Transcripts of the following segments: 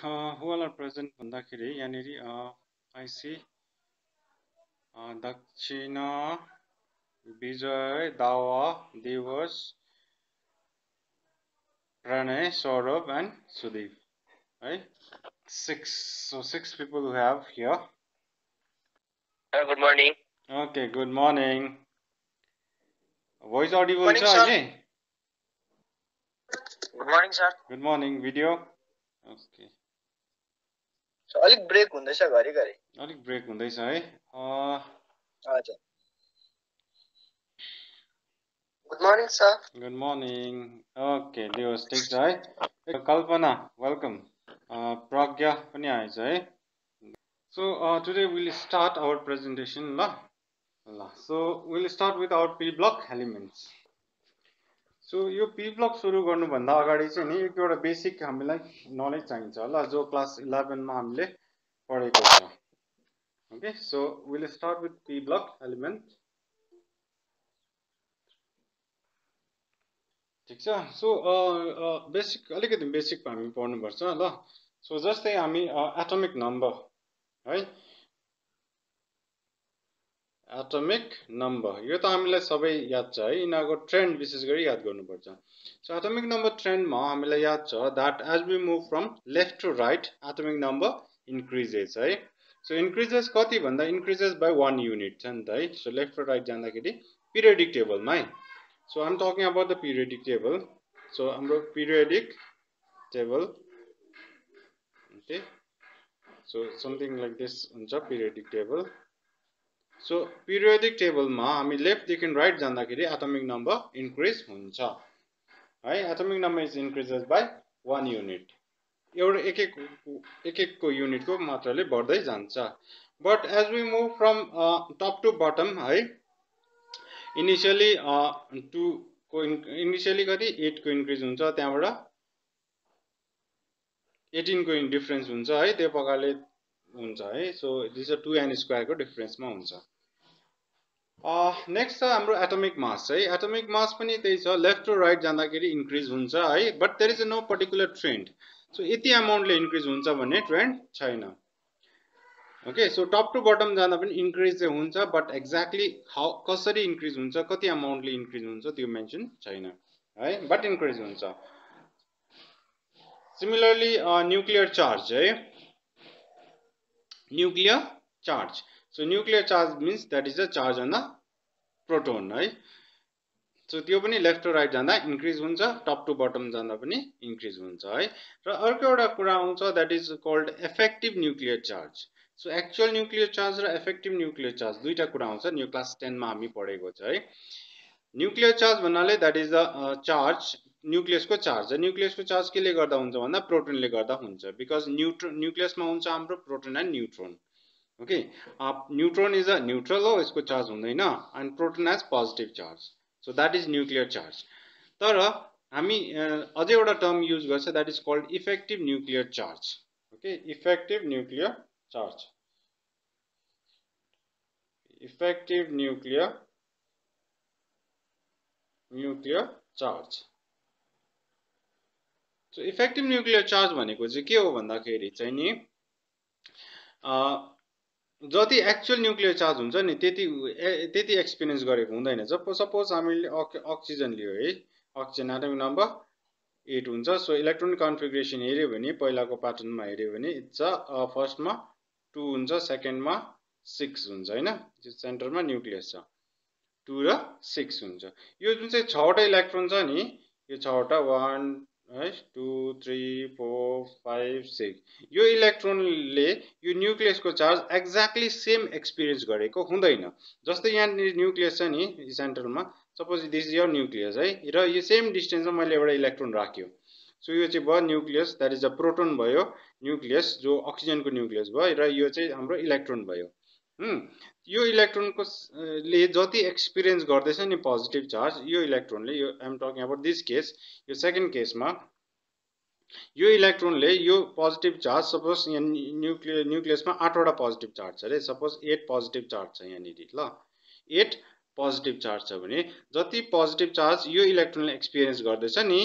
who all are present भन्दाखेरि यहाँनेरि I see Dakshina, Vijay, Dawa, Devas, Pranay, Saurabh and Sudeep, right? Six people who have here. Good morning. Okay, good morning. Voice audible Morning, छ sir. अहिले? Good morning, sir. Good morning. Video? Okay. So, अलिक break हुँदैछ घरिघरि. अलिक break हुँदैछ है? हजुर. Good morning, sir. Good morning. Okay, Devas ठिक छ है? Kalpana, welcome. Pragya पनि आएछ है? So today we'll start our presentation. So we'll start with our P block elements. So यो P block सुरु गर्नु भन्दा अगाडि चाहिँ नि एक एउटा बेसिक हामीलाई नलेज चाहिन्छ ल जो क्लास 11 मा हामीले पढेको छ. Okay, so we'll start with P block element. ठीक छ. So बेसिक अलिकति बेसिक हामी पढ्नु पर्छ ल. So जस्तै हामी एटमिक नम्बर है, एटमिक नम्बर यो त हामीलाई सबै याद छ है, यिनीहरुको ट्रेन्ड विशेष गरी याद गर्नुपर्छ. सो एटमिक नम्बर ट्रेन्डमा हामीलाई याद छ that as we move from left to right atomic number increases है. सो इन्क्रिजेस कति भन्दा इन्क्रिजेस बाइ 1 युनिट छ नि त है. सो लेफ्ट टु राइट जाँदाखेरि पिरियडिक टेबलमा है. So I am talking about the periodic table. So हाम्रो periodic table, okay, so something like this हुन्छ periodic table. So periodic table मा हामी लेफ्ट देखि राइट जाँदाखेरि एटमिक नम्बर इन्क्रिज हुन्छ है. Atomic number is increases by 1 unit. एउटा एक एकको युनिटको मात्राले बढ्दै जान्छ. But as we move from top to bottom है, इनिशियली 2 को इनिशियली कति 8 को इन्क्रिज हुन्छ, त्यहाँबाट 18 को डिफरेन्स हुन्छ है, त्यो प्रकारले हुन्छ है. सो दिस 2n स्क्वायर को डिफरेन्समा हुन्छ. नेक्स्ट छ हाम्रो एटमिक मास है. एटमिक मास पनि त्यही छ, लेफ्ट टु राइट जाँदाखेरि इन्क्रिज हुन्छ है, but there is no particular trend. So यति अमाउन्टले इन्क्रिज हुन्छ भन्ने ट्रेन्ड छैन. Okay, so top to bottom जाँदा पनि इन्क्रिज चाहिँ हुन्छ, बट एक्ज्याक्टली कसरी इन्क्रिज हुन्छ, कति अमाउन्टले इन्क्रिज हुन्छ त्यो मेन्सन छैन है, बट इन्क्रिज हुन्छ. सिमिलरली न्युक्लियर चार्ज है, nuclear charge. So nuclear charge means that is a charge on the proton है. So त्यो पनि लेफ्ट टु राइट जाँदा इन्क्रिज हुन्छ, टप टु बटम जाँदा पनि इन्क्रिज हुन्छ है. र अर्को एउटा कुरा आउँछ that is called effective nuclear charge. So actual nuclear charge र इफेक्टिभ न्युक्लियर चार्ज दुईटा कुरा आउँछ. न्यू क्लास 10 मा हामी पढेको छ है. न्युक्लियर चार्ज भन्नाले दैट इज द चार्ज, न्युक्लियसको चार्ज. न्युक्लियसको चार्ज केले गर्दा हुन्छ भन्दा प्रोटोनले गर्दा हुन्छ, बिकज न्युक्लियसमा हुन्छ हाम्रो proton and neutron. Okay, neutron is a neutral हो, इसको चार्ज हुँदैन, and proton has positive charge. So that is nuclear charge. तर हामी अझै एउटा टर्म युज गर्छ that is called effective nuclear charge. Okay, effective nuclear charge. Effective nuclear charge. So effective nuclear charge भनेको चाहिँ के हो भन्दाखेरि चाहिँ नि जति एक्चुअल न्युक्लियर चार्ज हुन्छ नि त्यति एक्सपिरियन्स गरेको हुँदैन. सपोज हामीले अक्सिजन लियो है, अक्सिजन एटमिक नम्बर 8 हुन्छ. सो इलेक्ट्रोनिक कन्फिगरेसन हेर्यो भने पहिलाको प्याटर्नमा हेर्यो भने इट्स फर्स्टमा 2 हुन्छ, सेकेन्डमा 6 हुन्छ हैन, सेन्टरमा न्युक्लियस छ, 2 र 6 हुन्छ. यो जुन चाहिँ 6 वटा इलेक्ट्रोन छ नि, यो 6 वटा 1 2 3 4 5 6, यो इलेक्ट्रोनले यो न्युक्लियसको चार्ज एक्ज्याक्टली सेम एक्सपिरियन्स गरेको हुँदैन. जस्तै यहाँ न्युक्लियस छ नि सेन्टरमा, suppose this is your nucleus है, र यो सेम डिस्टेन्समा मैले एउटा इलेक्ट्रोन राख्यो. सो यो चाहिँ भयो nucleus, that is a proton भयो न्युक्लियस, जो अक्सिजनको न्युक्लियस भयो, र यो चाहिँ हाम्रो इलेक्ट्रोन भयो. यो इलेक्ट्रोनको ले जति एक्सपिरियन्स गर्दैछ नि पोजिटिभ चार्ज, यो इलेक्ट्रोनले, यो I am talking about this case, यो सेकेन्ड केसमा यो इलेक्ट्रोनले यो पोजिटिभ चार्ज, सपोज यहाँ न्युक्लियसमा 8 वटा पोजिटिभ चार्ज छ रे, सपोज 8 पोजिटिभ चार्ज छ यहाँनिर ल, 8 पोजिटिभ चार्ज छ भने जति पोजिटिभ चार्ज यो इलेक्ट्रोनले एक्सपिरियन्स गर्दैछ नि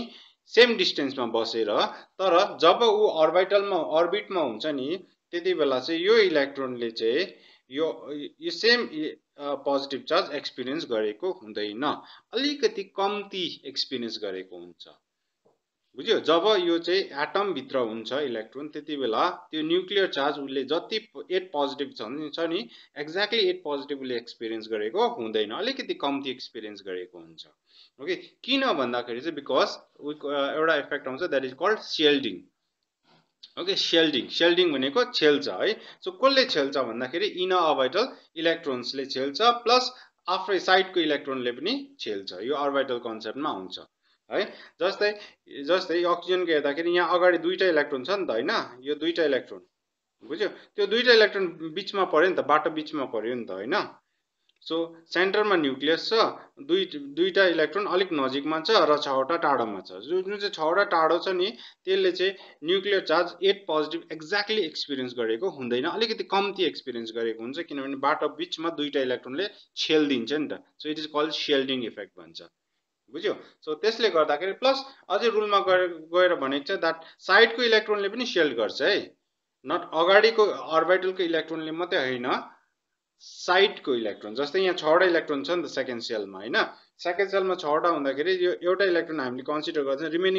सेम डिस्टेन्समा बसेर, तर जब ऊ अर्बिटमा हुन्छ नि त्यति बेला चाहिँ यो इलेक्ट्रोनले चाहिँ यो सेम पोजिटिभ चार्ज एक्सपिरियन्स गरेको हुँदैन, अलिकति कम्ती एक्सपिरियन्स गरेको हुन्छ। बुझ्यो? जब यो चाहिँ एटम भित्र हुन्छ इलेक्ट्रोन त्यति बेला त्यो न्युक्लियर चार्ज उसले जति 8 पोजिटिभ छ नि एक्ज्याक्टली 8 पोजिटिभ उसले एक्सपिरियन्स गरेको हुँदैन, अलिकति कम्ती एक्सपिरियन्स गरेको हुन्छ। ओके, किन भन्दाखेरि चाहिँ बिकज एउटा इफेक्ट आउँछ that is called shielding. Okay, shielding भनेको छेल्छ है। सो कसले छेल्छ भन्दाखेरि इनर अर्बिटल इलेक्ट्रोन्सले छेल्छ, प्लस आफ्नै साइडको इलेक्ट्रोनले पनि छेल्छ। यो अर्बिटल कन्सेप्टमा आउँछ है। जस्तै अक्सिजनको हेर्दाखेरि यहाँ अगाडि दुईटा इलेक्ट्रोन छ नि त हैन, यो दुईटा इलेक्ट्रोन बुझ्यो, त्यो दुईटा इलेक्ट्रोन बिचमा पर्यो नि त, बाटो बिचमा पर्यो नि त हैन। सो सेन्टरमा न्युक्लियस छ, दुईटा इलेक्ट्रोन अलिक नजिकमा छ र 6वटा टाढोमा छ। जुन चाहिँ 6वटा टाढो छ नि त्यसले चाहिँ nuclear charge 8 positive exactly experience गरेको हुँदैन, अलिकति कम्ती एक्सपिरियन्स गरेको हुन्छ, किनभने बाटो बिचमा दुईटा इलेक्ट्रोनले छेल्दिन्छ नि त। So it is called shielding effect भन्छ। बुझ्यो? सो त्यसले गर्दाखेरि प्लस अझै रुलमा गएर भनेको छ द्याट साइडको इलेक्ट्रोनले पनि सेल्ड गर्छ है, नट अगाडिको अर्बिटलको इलेक्ट्रोनले मात्रै होइन, साइडको इलेक्ट्रोन। जस्तै यहाँ 6वटा इलेक्ट्रोन छ नि त सेकेन्ड सेलमा हैन, सेकेन्ड सेलमा 6वटा हुँदाखेरि यो एउटा इलेक्ट्रोन हामीले कन्सिडर गर्छ, रिमेनिङ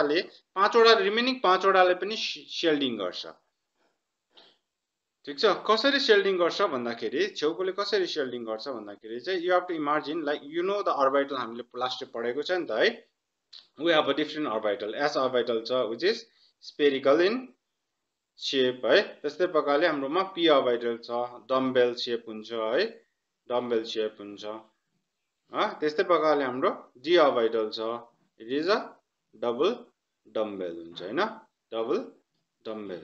5वटाले पनि सेल्डिङ गर्छ। ठिक छ? कसरी सेल्डिङ गर्छ भन्दाखेरि छेउकोले कसरी सेल्डिङ गर्छ भन्दाखेरि चाहिँ you have to imagine like you know the orbital, हामीले लास्ट पढेको छ नि त है। We have a different orbital, s orbital छ which is spherical in shape है। त्यस्तै प्रकारले हाम्रोमा पी अर्बिटल छ, डम्बेल शेप हुन्छ है, डम्बेल शेप हुन्छ। त्यस्तै प्रकारले हाम्रो डी अर्बिटल छ, it is a double dumbbell हुन्छ हैन, डबल डम्बेल।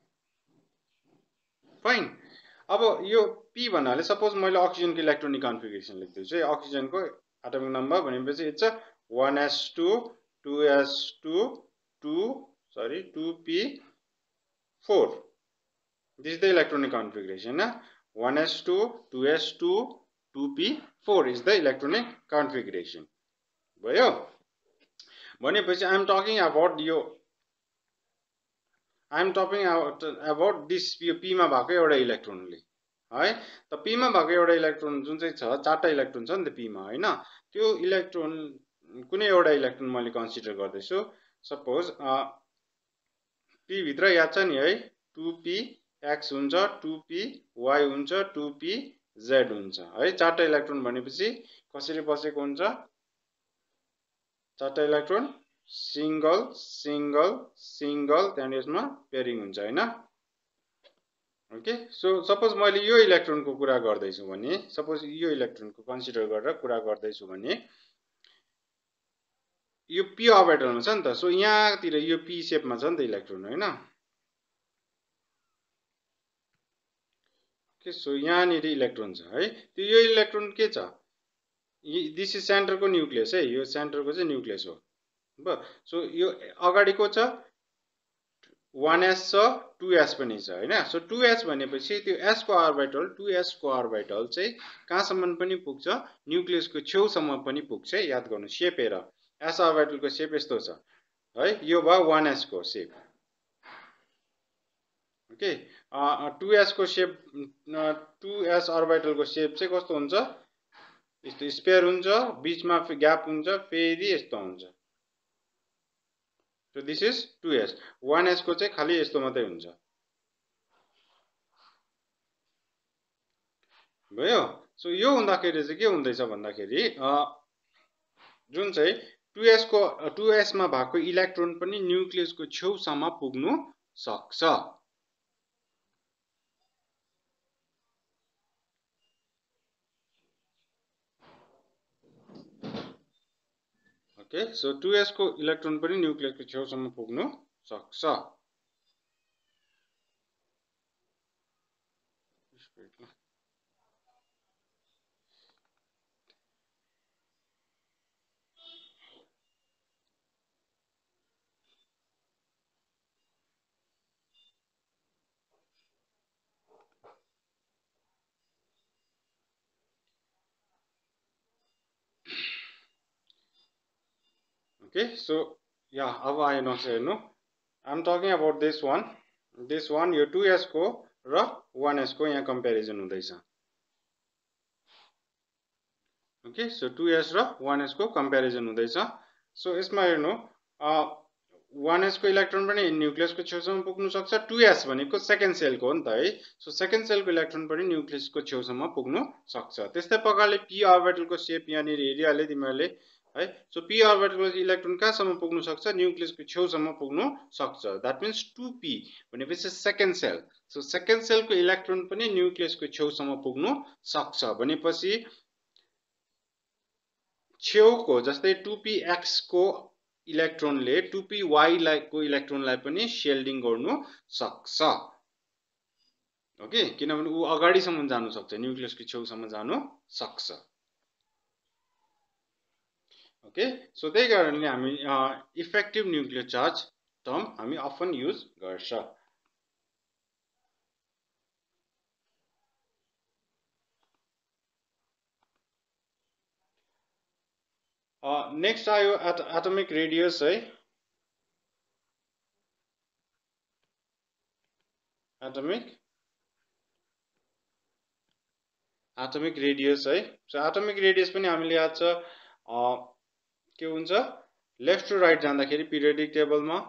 फाइन। अब यो पी भन्नाले सपोज मैले अक्सिजनको इलेक्ट्रोनिक कन्फिगरेसन लेख्दैछु है। अक्सिजनको एटमिक नम्बर भनेपछि it's 1s2 2s2 2p4। This is the electronic configuration, 1s2 2s2 2p4 is the electronic configuration. भयो? भनेपछि I am talking about this यो पीमा भएको एउटा इलेक्ट्रोनले है। त पीमा भएको एउटा इलेक्ट्रोन जुन चाहिँ छ, 4टा इलेक्ट्रोन छ नि त पीमा हैन, त्यो इलेक्ट्रोन कुनै एउटा इलेक्ट्रोन मैले कन्सिडर गर्दैछु। सपोज पी भित्र याद छ नि है, 2px हुन्छ, 2py हुन्छ, 2pz हुन्छ है। 4टा इलेक्ट्रोन भनेपछि कसरी बसेको हुन्छ, 4टा इलेक्ट्रोन सिंगल सिंगल सिंगल, त्यहाँदेखि यसमा पेयरिङ हुन्छ हैन। ओके, सो सपोज मैले यो इलेक्ट्रोनको कुरा गर्दैछु भने, सपोज यो इलेक्ट्रोनको कन्सिडर गरेर कुरा गर्दैछु भने यो पी अर्बिटलमा छ नि त। सो यहाँतिर यो पी शेपमा छ नि त इलेक्ट्रोन हैन। ओके, सो यहाँनिर इलेक्ट्रोन छ है। त्यो यो इलेक्ट्रोन के छ, दिस इज सेन्टरको न्युक्लियस है, यो सेन्टरको चाहिँ न्युक्लियस हो। भयो? सो यो अगाडिको छ 1s छ, 2s पनि छ हैन। सो 2s भनेपछि त्यो s को अर्बिटल 2s को अर्बिटल चाहिँ कहाँसम्म पनि पुग्छ, न्युक्लियसको छेउसम्म पनि पुग्छ। याद गर्नु शेप हेर, s अर्बिटलको शेप यस्तो छ है, यो भयो 1s को शेप। ओके, 2s को शेप, 2s अर्बिटलको शेप चाहिँ कस्तो हुन्छ, यस्तो स्पेयर हुन्छ, बीचमा ग्याप हुन्छ, फेरि यस्तो हुन्छ। So this is 2s, 1s को चाहिँ खाली यस्तो मात्रै हुन्छ। भयो? सो यो हुँदाखेरि चाहिँ के हुँदैछ भन्दाखेरि जुन चाहिँ 2s मा भएको इलेक्ट्रोन पनि न्युक्लियसको छेउसम्म पुग्नु सक्छ। ओके, सो 2s को इलेक्ट्रोन पनि न्युक्लियसको छेउसम्म पुग्नु सक्छ। Okay, so या अब आएन हेर्नु I am talking about this one यो 2s को र 1s को यहाँ कम्पेरिजन हुँदैछ ओके सो 2s र 1s को कम्पेरिजन हुँदैछ सो यसमा हेर्नु 1s को इलेक्ट्रोन पनि न्यूक्लियस को छेउसम्म पुग्न सक्छ 2s भनेको सेकेन्ड सेल को हो नि त है सो सेकेन्ड सेल को इलेक्ट्रोन पनि न्यूक्लियस को छेउसम्म पुग्न सक्छ त्यस्तै प्रकारले p ऑर्बिटल को शेप यहाँनिर हेरिहाले तिमीहरुले है सो p ऑर्बिटल को इलेक्ट्रोन कहाँसम्म पुग्न सक्छ न्यूक्लियस को छेउसम्म पुग्न सक्छ दैट मीन्स 2p भनेपछि second shell so second shell को इलेक्ट्रोन पनि न्यूक्लियस को छेउसम्म पुग्न सक्छ भनेपछि छेउको जस्तै 2px को इलेक्ट्रोनले 2py को इलेक्ट्रोनलाई पनि शेल्डिङ गर्नु सक्छ ओके किनभने उ अगाडिसम्म जानु सक्छ न्यूक्लियसको छेउसम्म जानु सक्छ ओके सो त्यही कारणले हामी इफेक्टिभ न्यूक्लियर चार्ज टर्म हामी अफन युज गर्छ नेक्स्ट आयो एटमिक रेडियस है एटमिक रेडियस है सो एटमिक रेडियस पनि हामीले याद छ के हुन्छ लेफ्ट टु राइट जाँदाखेरि पिरियोडिक टेबलमा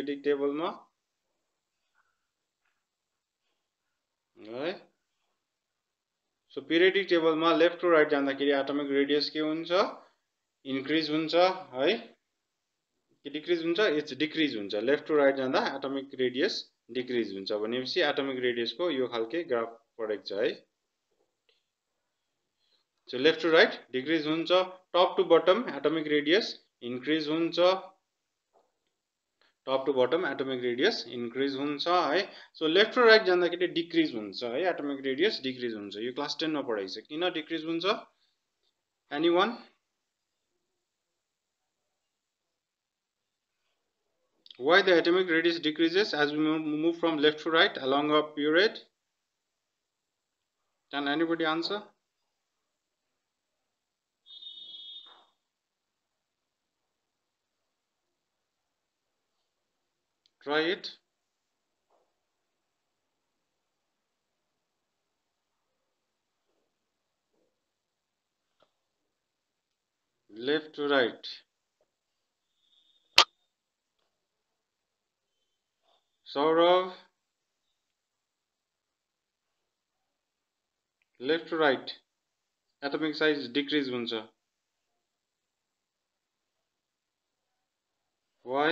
है सो पिरियोडिक टेबलमा लेफ्ट टु राइट जाँदाखेरि एटमिक रेडियस के हुन्छ इन्क्रिज हुन्छ है कि डिक्रिज हुन्छ इट्स डिक्रिज हुन्छ लेफ्ट टु राइट जाँदा एटमिक रेडियस डिक्रिज हुन्छ भनेपछि एटमिक रेडियस को यो खालके ग्राफ पढेको छ है so left to right decrease हुन्छ top to bottom atomic radius increase हुन्छ top to bottom atomic radius increase हुन्छ है सो लेफ्ट टु राइट जाँदाखेरि डिक्रिज हुन्छ है एटमिक रेडियस डिक्रिज हुन्छ यो क्लास 10 मा पढाइ छ किन डिक्रिज हुन्छ anyone Why the atomic radius decreases as we move from left to right along a period? Can anybody answer? Try it. Left to right. Saurav. Left to right. Atomic size decrease huncha. Why?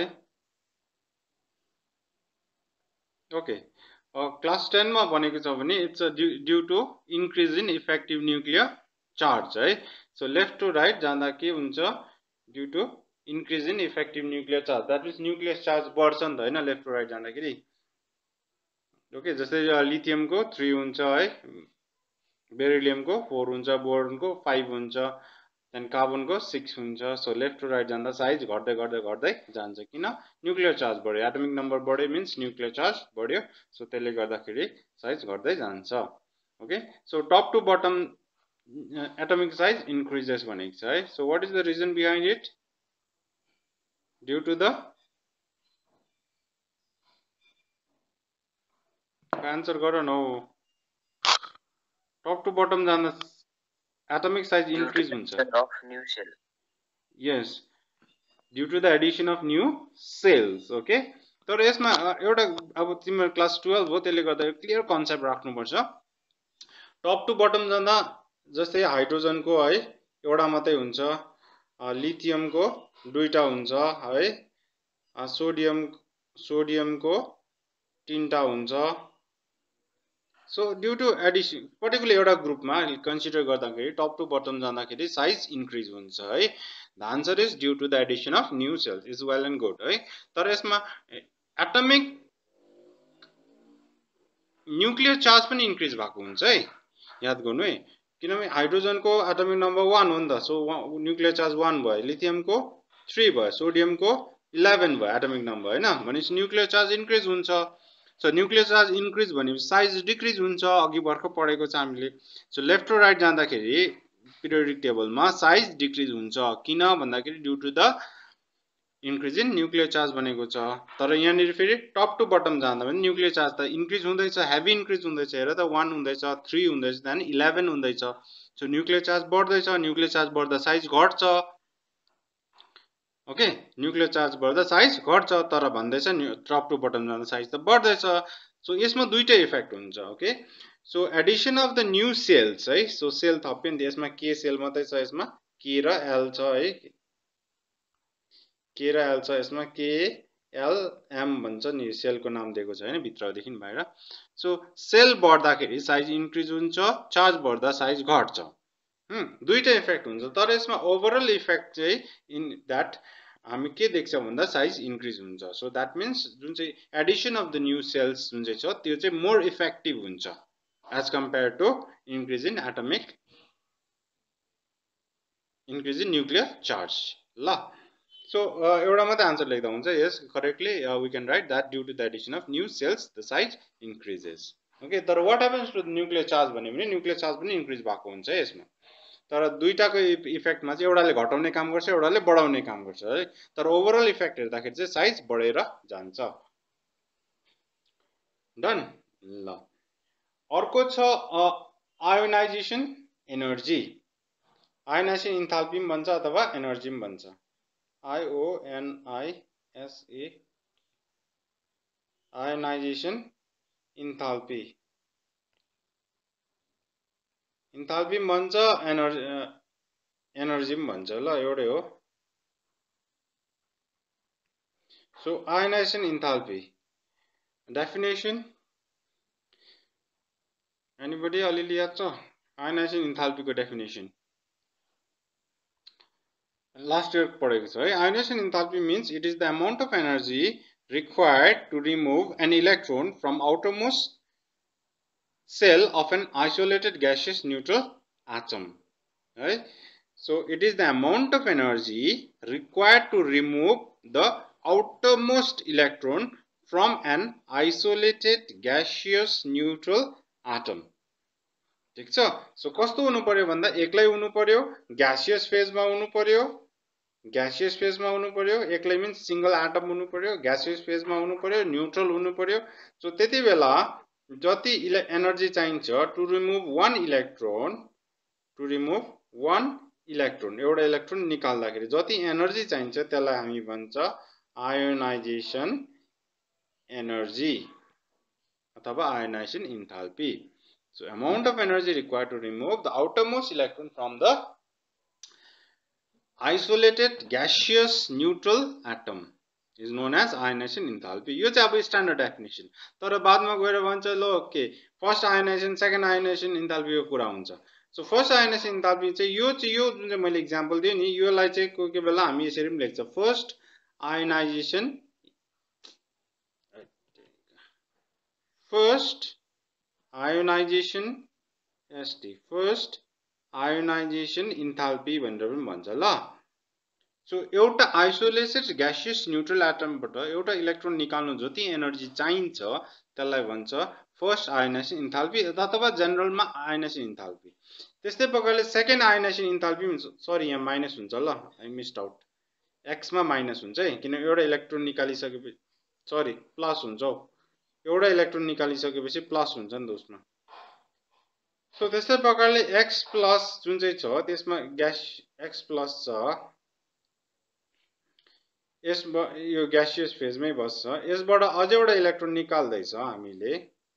Okay. Class 10 मा भनेको छ भने it's due to increase in effective nuclear charge है. So left to right जाँदा के हुन्छ due to increase in effective nuclear charge. That means nuclear charge बढ्छ नि त हैन लेफ्ट टु राइट जाँदाखेरि. ओके जस्तै लिथियम को 3 हुन्छ है बेरिलियम को 4 हुन्छ बोरोन को 5 हुन्छ देन कार्बन को 6 हुन्छ सो लेफ्ट टु राइट जाँदा साइज घट्दै घट्दै घट्दै जान्छ किन न्यूक्लियर चार्ज बढ्यो एटमिक नम्बर बढ्यो मिन्स न्यूक्लियर चार्ज बढ्यो सो त्यसले गर्दाखेरि साइज घट्दै जान्छ okay so top to bottom atomic size increases भनेको छ है so what is the reason behind it due to the answer गर न टप टु बटम जाँदा atomic size increase huncha of new cell yes due to the addition of new cells okay तर यसमा एउटा अब तिम्रो क्लास 12 हो त्यसले गर्दा क्लियर कन्सेप्ट राख्नु पर्छ टप टु बटम जाँदा जस्तै हाइड्रोजन को है एउटा मात्रै हुन्छ लिथियम को दुईटा हुन्छ है सोडियम को तीनटा हुन्छ So due to addition particular एउटा ग्रुपमा कन्सिडर गर्दाखेरि टप टु बटम जाँदाखेरि साइज इन्क्रिज हुन्छ है the answer is due to the addition of new shells is well and good है तर यसमा एटमिक न्यूक्लियर चार्ज पनि इन्क्रिज भएको हुन्छ है याद गर्नु है किनभने हाइड्रोजन को एटमिक नम्बर 1 हो नि त सो न्यूक्लियर चार्ज 1 भयो लिथियम को 3 भयो सोडियम को 11 भयो एटमिक नम्बर हैन भनेपछि न्यूक्लियर चार्ज इन्क्रिज हुन्छ So nuclear charge increase भनेपछि साइज डिक्रिज हुन्छ अघि भर्खर पढेको छ हामीले सो लेफ्ट टु राइट जाँदाखेरि पिरियोडिक टेबलमा साइज डिक्रिज हुन्छ किन भन्दाखेरि due to the increase in nuclear charge भनेको छ। तर यहाँनिर फेरि टप टु बटम जाँदा पनि न्युक्लियर चार्ज त इन्क्रिज हुँदैछ, हेभी इन्क्रिज हुँदैछ। हेर त 1 हुँदैछ, 3 हुँदैछ, त्यहाँदेखि 11 हुँदैछ। सो न्युक्लियर चार्ज बढ्दैछ, न्युक्लियर चार्ज बढ्दा साइज घट्छ। ओके, न्युक्लियर चार्ज बढ्दा साइज घट्छ, तर भन्दैछ टप टु बटम जाँदा साइज त बढ्दैछ। सो यसमा दुईटै इफेक्ट हुन्छ। Okay, so addition of the new shells है, सो सेल थप्यो नि त, यसमा के सेल मात्रै छ, यसमा के र एल छ है, के र एल छ, यसमा के एल एम भन्छ नि, सेलको नाम दिएको छ हैन भित्रदेखि बाहिर। सो सेल बढ्दाखेरि साइज इन्क्रिज हुन्छ, चार्ज बढ्दा साइज घट्छ। दुईटै इफेक्ट हुन्छ, तर यसमा ओभरअल इफेक्ट चाहिँ इन द्याट हामी के देख्छौँ भन्दा साइज इन्क्रिज हुन्छ। सो द्याट मिन्स जुन चाहिँ addition of the new shells जुन चाहिँ छ त्यो चाहिँ मोर इफेक्टिभ हुन्छ as compare to increase in atomic, increase in nuclear charge. ल, सो एउटा मात्रै आन्सर लेख्दा हुन्छ। Yes, correctly we can write that due to the addition of new shells the size increases. Okay, तर what happens to nuclear charge भन्यो भने nuclear charge पनि increase भएको हुन्छ यसमा। तर दुईटाको इफेक्टमा चाहिँ एउटाले घटाउने काम गर्छ, एउटाले बढाउने काम गर्छ है। तर ओभरअल इफेक्ट हेर्दाखेरि चाहिँ साइज बढेर जान्छ। डन। ल, अर्को छ आयोनाइजेसन एनर्जी। आयोनाइजेसन इन्थाल्पी पनि भन्छ अथवा एनर्जी पनि भन्छ। IONISA, आयोनाइजेसन इन्थाल्पी, इन्थाल्पी पनि भन्छ, एनर्जी पनि भन्छ। ल, एउटै हो। So ionization enthalpy definition, anybody अलिअलि याद छ? आयोनाइजेसन इन्थाल्पीको डेफिनेसन लास्ट इयर पढेको छ है। Ionization enthalpy means it is the amount of energy required to remove an electron from outermost cell of an isolated gaseous neutral atom. Right? So it is the amount of energy required to remove the outermost electron from an isolated gaseous neutral atom. ठीक छ? So कस्तो हुनु पर्यो भन्दा एक्लै हुनु पर्यो, gaseous फेजमा हुनु पर्यो, ग्यासियस फेजमा हुनु पर्यो, एक्लै मिन्स सिंगल एटम हुनु पर्यो, ग्यासियस फेजमा हुनु पर्यो, न्यूट्रल हुनु पर्यो। सो त्यति बेला जति एनर्जी चाहिन्छ to remove one electron, to remove one electron, एउटा इलेक्ट्रोन निकाल्दाखेरि जति एनर्जी चाहिन्छ त्यसलाई हामी भन्छ आयोनाइजेसन एनर्जी अथवा ionization enthalpy. So amount of energy required to remove the outermost electron from the isolated gaseous neutral atom is known as ionization enthalpy. यो चाहिँ अब स्ट्यान्डर्ड डेफिनेसन। तर बादमा गएर भन्छ ल okay first ionization second ionization इन्थाल्पीको कुरा हुन्छ। सो फर्स्ट आयोनाइजेसन इन्थाल्पी चाहिँ यो जुन चाहिँ मैले इक्जाम्पल दिएँ नि, योलाई चाहिँ कोही कोही बेला हामी यसरी पनि लेख्छ, first ionization, first ionization ST, first ionisation enthalpy भनेर पनि भन्छ। ल, सो एउटा आइसोलेटेड ग्यासियस न्यूट्रल एटमबाट एउटा इलेक्ट्रोन निकाल्नु जति एनर्जी चाहिन्छ त्यसलाई भन्छ फर्स्ट आयोनाइजेसन इन्थाल्पी अथवा जनरलमा आयोनाइजेसन इन्थाल्पी। त्यस्तै प्रकारले सेकेन्ड आयोनाइजेसन इन्थाल्पी, सरी यहाँ माइनस हुन्छ, ल आई मिस्ड आउट, एक्समा माइनस हुन्छ है, किन एउटा इलेक्ट्रोन निकालिसकेपछि, सरी प्लस हुन्छ हौ, एउटा इलेक्ट्रोन निकालिसकेपछि प्लस हुन्छ नि त उसमा। सो त्यस्तै प्रकारले एक्स प्लस जुन चाहिँ छ त्यसमा ग्यास एक्स प्लस छ, यो ग्यासियस फेजमै बस्छ, यसबाट अझै एउटा इलेक्ट्रोन निकाल्दैछ हामीले,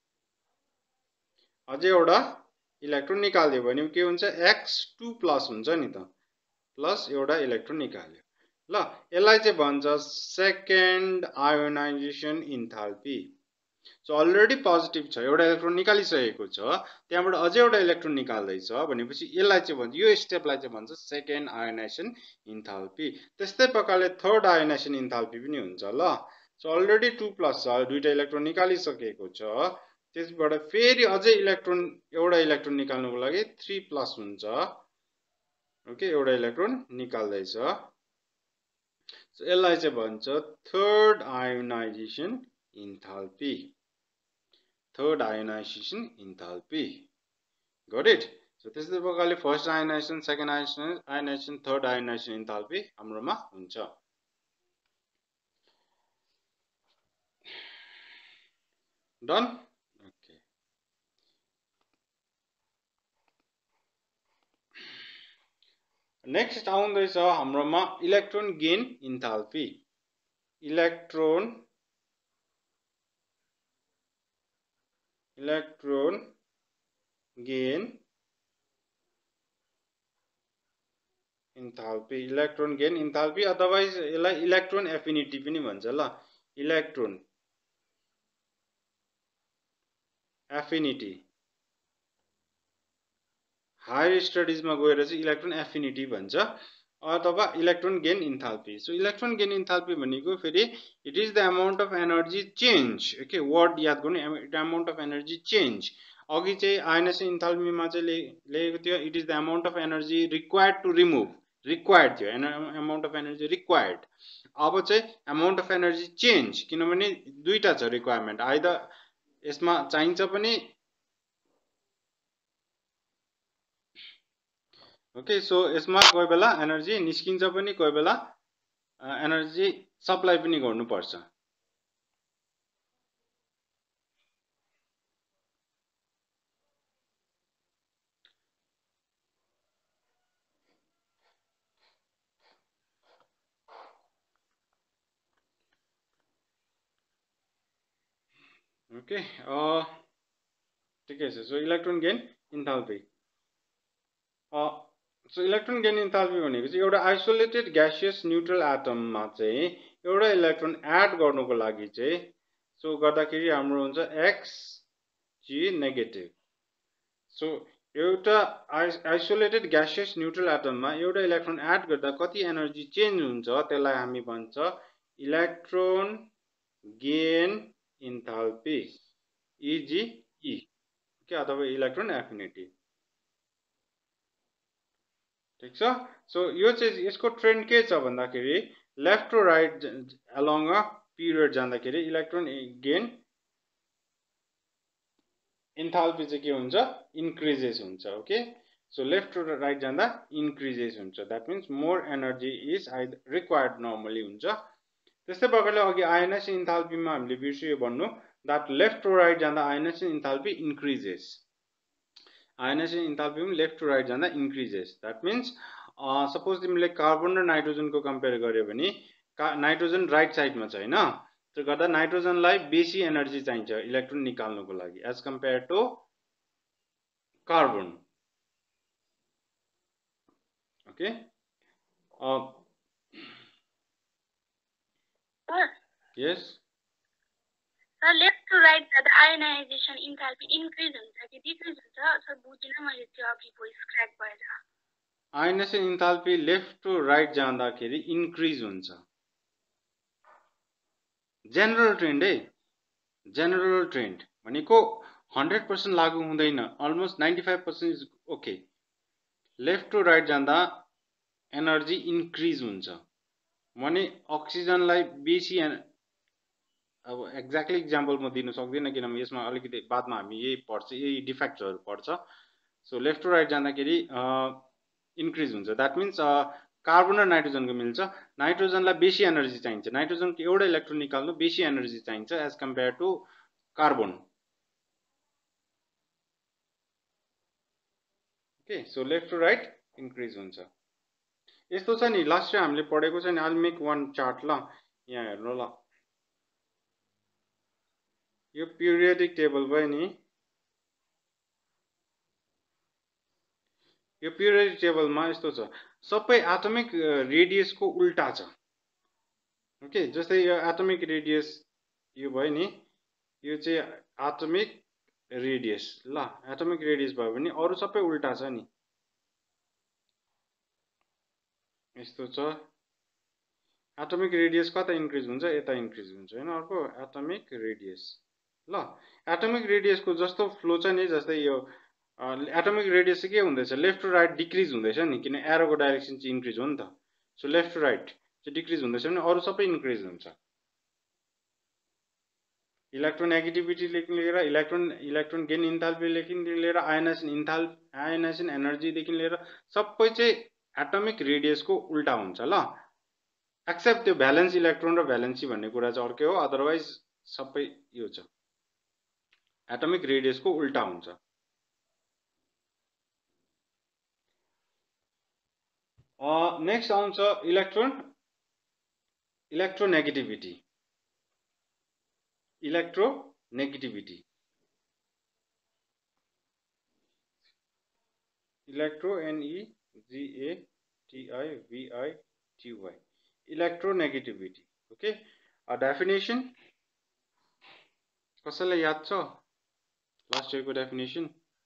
अझै एउटा इलेक्ट्रोन निकाल्दियो भने के हुन्छ, x2 प्लस हुन्छ नि त, प्लस एउटा इलेक्ट्रोन निकाल्यो। ल, यसलाई चाहिँ भन्छ second ionization enthalpy. So already positive छ, एउटा इलेक्ट्रोन निकालिसकेको छ, त्यहाँबाट अझै एउटा इलेक्ट्रोन निकाल्दैछ भनेपछि यसलाई चाहिँ भन्छ, यो स्टेपलाई चाहिँ भन्छ सेकेन्ड आयोनाइजेसन इन्थाल्पी। त्यस्तै प्रकारले थर्ड आयोनाइजेसन इन्थाल्पी पनि हुन्छ। ल, सो अलरेडी 2 प्लस छ, दुईटा इलेक्ट्रोन निकालिसकेको छ, त्यसबाट फेरि अझै इलेक्ट्रोन, एउटा इलेक्ट्रोन निकाल्नुको लागि 3 प्लस हुन्छ। ओके, एउटा इलेक्ट्रोन निकाल्दैछ, सो यसलाई चाहिँ भन्छ third ionization enthalpy, third ionization enthalpy. Got it? So त्यस्तै प्रकारले first ionization, second ionization, third ionization enthalpy हाम्रोमा हुन्छ। डन ओके नेक्स्ट आउँदैछ हाम्रोमा electron gain enthalpy electron gain enthalpy electron gain enthalpy otherwise यसलाई इलेक्ट्रोन एफिनिटी पनि भन्छ ल इलेक्ट्रोन एफिनिटी हायर स्टडीजमा गएर चाहिँ इलेक्ट्रोन एफिनिटी भन्छ अथवा electron gain enthalpy so electron gain enthalpy भनेको फेरि it is the amount of energy change okay word याद गर्नु अमाउन्ट अफ एनर्जी चेन्ज अघि चाहिँ आयोनाइजेसन इन्थाल्पीमा चाहिँ लेखेको थियो it is the amount of energy required to remove required थियो अमाउन्ट अफ एनर्जी रिक्वायर्ड अब चाहिँ अमाउन्ट अफ एनर्जी चेन्ज किनभने दुईटा छ रिक्वायरमेन्ट आइदर यसमा चाहिन्छ पनि ओके सो यसमा कोही बेला एनर्जी निस्किन्छ पनि कोही बेला एनर्जी सप्लाई पनि गर्नुपर्छ ओके ठिकै छ so electron gain enthalpy so electron gain enthalpy भनेको चाहिँ एउटा आइसोलेटेड ग्यासियस न्युट्रल एटममा चाहिँ एउटा इलेक्ट्रोन एड गर्नुको लागि चाहिँ सो गर्दाखेरि हाम्रो हुन्छ एक्स जी नेगेटिभ सो एउटा आइसोलेटेड ग्यासियस न्युट्रल एटममा एउटा इलेक्ट्रोन एड गर्दा कति एनर्जी चेन्ज हुन्छ त्यसलाई हामी भन्छ इलेक्ट्रोन गेन इन्थाल्पी इजी के अथवा इलेक्ट्रोन एफिनिटी ठीक छ सो यो चाहिँ यसको ट्रेन्ड के छ भन्दाखेरि left to right along a period जाँदाखेरि इलेक्ट्रोन गेन इन्थाल्पी चाहिँ के हुन्छ इन्क्रिजेस हुन्छ okay so left to right जाँदा इन्क्रिजेस हुन्छ that means more energy is required normally हुन्छ त्यस्तै प्रकारले अघि आयोनाइजेसन इन्थाल्पीमा हामीले बिर्सियो भन्नु द्याट लेफ्ट टु राइट जाँदा ionization enthalpy increases ionization enthalpy पनि लेफ्ट टु राइट जाँदा इन्क्रिजेस द्याट मिन्स सपोज तिमीले कार्बन र नाइट्रोजनको कम्पेयर गर्यो भने नाइट्रोजन राइट साइडमा छ होइन त्यो गर्दा नाइट्रोजनलाई बेसी एनर्जी चाहिन्छ इलेक्ट्रोन निकाल्नुको लागि as compare to carbon okay yes sir left to right जाँदा आयोनाइजेसन इन्थाल्पी इन्क्रिज हुन्छ कि डिक्रिज हुन्छ सर बुझिन मैले त्यो अघि भोइस क्र्याक भएर ionization enthalpy left to right जाँदाखेरि इन्क्रिज हुन्छ जेनरल ट्रेन्ड है जेनरल ट्रेन्ड भनेको 100% लागू हुँदैन almost 95% is okay left to right जाँदा एनर्जी इन्क्रिज हुन्छ भने अक्सिजनलाई बेसी अब एक्ज्याक्टली इक्जाम्पल म दिन सक्दिनँ किनभने यसमा अलिकति बादमा हामी यही पढ्छ यही डिफेक्ट्सहरू पढ्छ सो लेफ्ट टु राइट जाँदाखेरि इन्क्रिज हुन्छ द्याट मिन्स कार्बन र नाइट्रोजनको मिल्छ नाइट्रोजनलाई बेसी एनर्जी चाहिन्छ नाइट्रोजनको एउटा इलेक्ट्रोन निकाल्नु बेसी एनर्जी चाहिन्छ as compare to carbon okay so left to right increase हुन्छ यस्तो छ नि लास्ट टाइम हामीले पढेको छ नि आई मेक वान चार्ट ल यहाँ हेर्नु ल यो पिरियोडिक टेबल भयो नि यो पिरियोडिक टेबलमा यस्तो छ सबै एटमिक रेडियसको उल्टा छ ओके जस्तै यो एटमिक रेडियस यो भयो नि यो चाहिँ एटमिक रेडियस ल एटमिक रेडियस भयो भने अरु सबै उल्टा छ नि यस्तो छ एटमिक रेडियस कता इन्क्रिज हुन्छ यता इन्क्रिज हुन्छ हैन अर्को एटमिक रेडियस ल एटमिक रेडियसको जस्तो फ्लो छ नि जस्तै यो एटमिक रेडियस चाहिँ के हुँदैछ लेफ्ट टु राइट डिक्रिज हुँदैछ नि किन एरोको डाइरेक्सन चाहिँ इन्क्रिज हो नि त सो लेफ्ट टु राइट चाहिँ डिक्रिज हुँदैछ भने अरु सबै इन्क्रिज हुन्छ इलेक्ट्रोनेगेटिभिटीदेखि लिएर इलेक्ट्रोन गेन इन्थाल्पीदेखि लिएर आयोनाइजेसन एनर्जीदेखि लिएर सबै चाहिँ एटमिक रेडियसको उल्टा हुन्छ ल एक्सेप्ट त्यो भ्यालेन्स इलेक्ट्रोन र भ्यालेन्सी भन्ने कुरा चाहिँ अर्कै हो अदरवाइज सबै यो छ एटमिक रेडियसको उल्टा हुन्छ। नेक्स्ट आउँछ electronegativity. Electronegativity electronegativity okay. Definition कसैलाई याद छ लास्ट इयरको definition?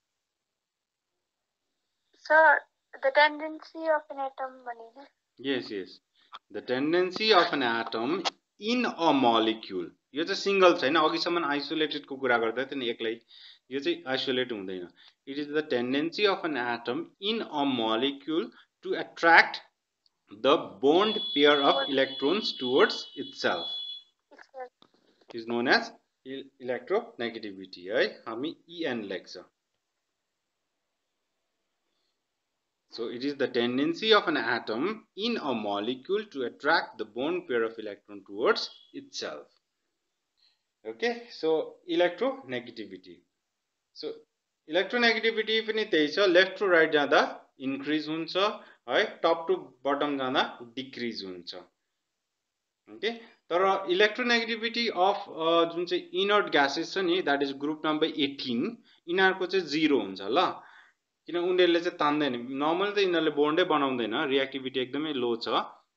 Sir, the tendency of an atom भनेको? Yes, the tendency of an atom in a molecule. यो चाहिँ सिंगल छैन, अघिसम्म आइसोलेटेड को कुरा गर्दै थियो नि एक्लै, यो चाहिँ आइसोलेट हुँदैन। It is the tendency of an atom in a molecule to attract the bond pair of electrons towards itself. It is known as electronegativity है, हामी En लेख्छ। So it is the tendency of an atom in a molecule to attract the bond pair of electron towards itself. Okay, so electronegativity. So electronegativity पनि त्यही छ, left to right जाँदा increase हुन्छ है, top to bottom जाँदा decrease हुन्छ। Okay, तर electronegativity of जुन चाहिँ इनर्ट ग्यासेस छ नि, दैट इज ग्रुप नम्बर 18, यिनीहरुको चाहिँ 0 हुन्छ ल, किन उनीहरुले चाहिँ तान्दैन। नर्मली त यिनीहरुले बोन्डै बनाउँदैन, रिएक्टिभिटी एकदमै लो छ,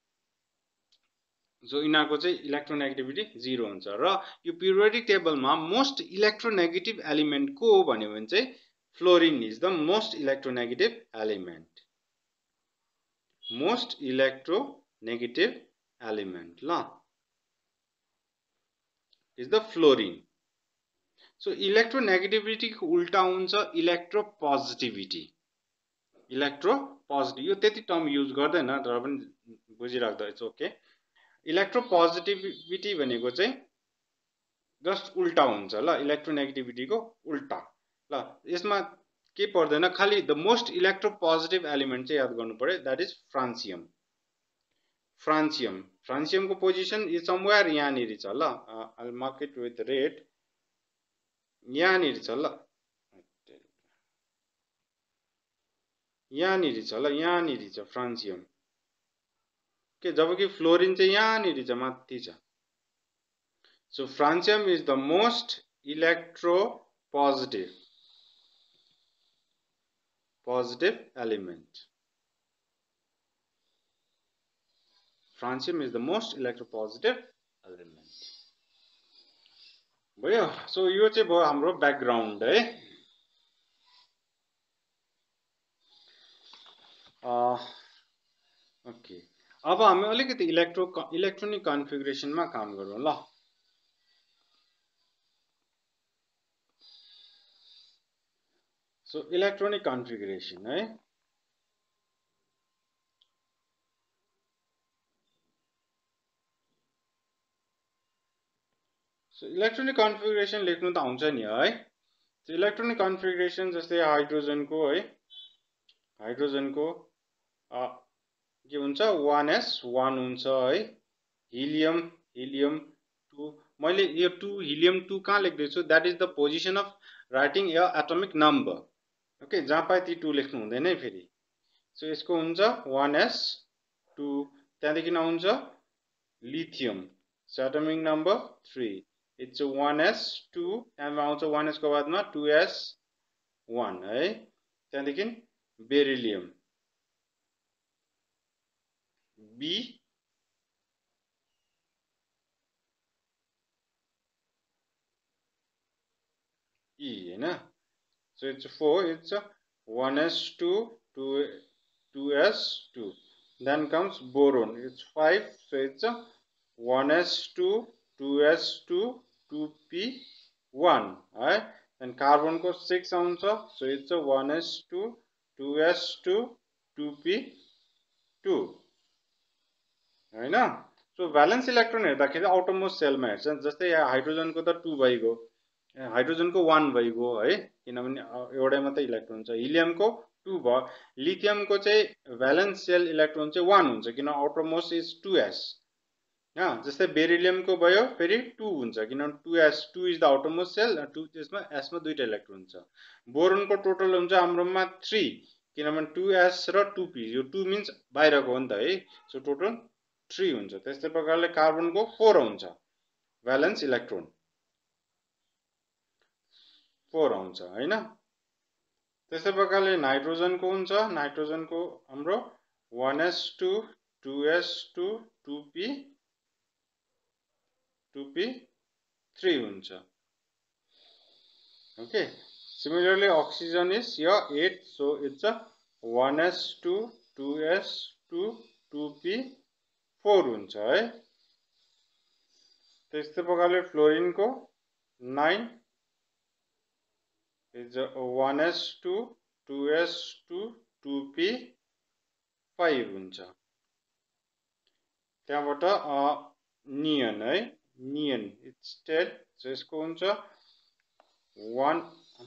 सो यिनीहरुको चाहिँ इलेक्ट्रोनेगेटिभिटी 0 हुन्छ। र यो पिरियोडिक टेबलमा मोस्ट इलेक्ट्रोनेगेटिभ एलिमेन्ट को हो भन्यो भने चाहिँ fluorine is the most electronegative element. Most electronegative element ल is the fluorine. So electronegativity को उल्टा हुन्छ इलेक्ट्रोपोजिटिभिटी। इलेक्ट्रोपोजिटिभ यो त्यति टर्म युज गर्दैन, तर पनि बुझिराख्दा इट्स ओके। इलेक्ट्रोपोजिटिभिटी भनेको चाहिँ जस्ट उल्टा हुन्छ ल, इलेक्ट्रोनेगेटिभिटी को उल्टा ल। यसमा के पर्दैन, खाली द मोस्ट इलेक्ट्रोपोजिटिभ एलिमेन्ट चाहिँ याद गर्नु पर्यो, दैट इज फ्रान्सियम। फ्रान्सियम को पोजिसन इज समवेयर यहाँनिर छ ल, I will mark it with red, यहाँनिर छ ल, यहाँनिर छ ल, यहाँनिर छ फ्रान्सियम के, जबकि फ्लोरिन चाहिँ यहाँनिर छ, माथि छ। So francium is the most electropositive element. Francium is the most electropositive element. भयो। सो यो चाहिँ भयो हाम्रो ब्याकग्राउन्ड है। ओके, अब हामी अलिकति इलेक्ट्रोनिक कन्फिगरेसनमा काम गरौँ ल। सो इलेक्ट्रोनिक कन्फिगरेसन है, सो इलेक्ट्रोनिक कन्फिगरेसन लेख्नु त आउँछ नि है। सो इलेक्ट्रोनिक कन्फिगरेसन जस्तै हाइड्रोजनको है, हाइड्रोजनको के हुन्छ 1s1 हुन्छ है, हिलियम 2, मैले यो 2 हिलियम 2 कहाँ लेख्दै छु, that is the position of writing a atomic number. Okay, जहाँ पाए ती 2 लेख्नु हुँदैन है फेरि। सो यसको हुन्छ 1s2, त्यहाँदेखि आउँछ lithium, so atomic number 3, it's 1s2, त्यहाँमा आउँछ 1s को बादमा 2s1 है, त्यहाँदेखि बेरिलियम B E हैन। So it's 4, it's 1s2 2s2, then comes boron, it's 5, so it's 1s2 2s2 2p1 है। then carbon को 6 आउँछ, so it's 1s2 2s2 2p2 हैन। सो भ्यालेन्स इलेक्ट्रोन हेर्दाखेरि आउटरमोस्ट सेलमा हेर्छ, जस्तै यहाँ हाइड्रोजनको त 2 भइगयो, हाइड्रोजनको 1 भइगयो है, किनभने एउटै मात्रै इलेक्ट्रोन छ। हिलियमको 2 भयो, लिथियमको चाहिँ भ्यालेन्स सेल इलेक्ट्रोन चाहिँ 1 हुन्छ, किन आउटरमोस्ट इज 2s, जस्तै बेरिलियमको भयो फेरि 2 हुन्छ किनभने 2s2 is the outermost sale 2 त्यसमा s मा दुईटा इलेक्ट्रोन हुन्छ बोरोनको टोटल हुन्छ हाम्रोमा 3 किनभने 2s र 2p यो 2 मिन्स बाहिरको हो नि त है सो टोटल 3 हुन्छ त्यस्तै प्रकारले कार्बनको 4 हुन्छ भ्यालेन्स इलेक्ट्रोन 4 आउँछ हैन त्यस्तै प्रकारले नाइट्रोजनको हुन्छ नाइट्रोजनको हाम्रो 1s2 2s2 2p 3 हुन्छ okay similarly oxygen is here 8 so it's a 1s2 2s2 2p 4 हुन्छ है त्यस्तै प्रकारले फ्लोरिन को 9 is a 1s2 2s2 2p 5 हुन्छ त्यहाँबाट नियन है नियन इट्स 10 so यसको हुन्छ 1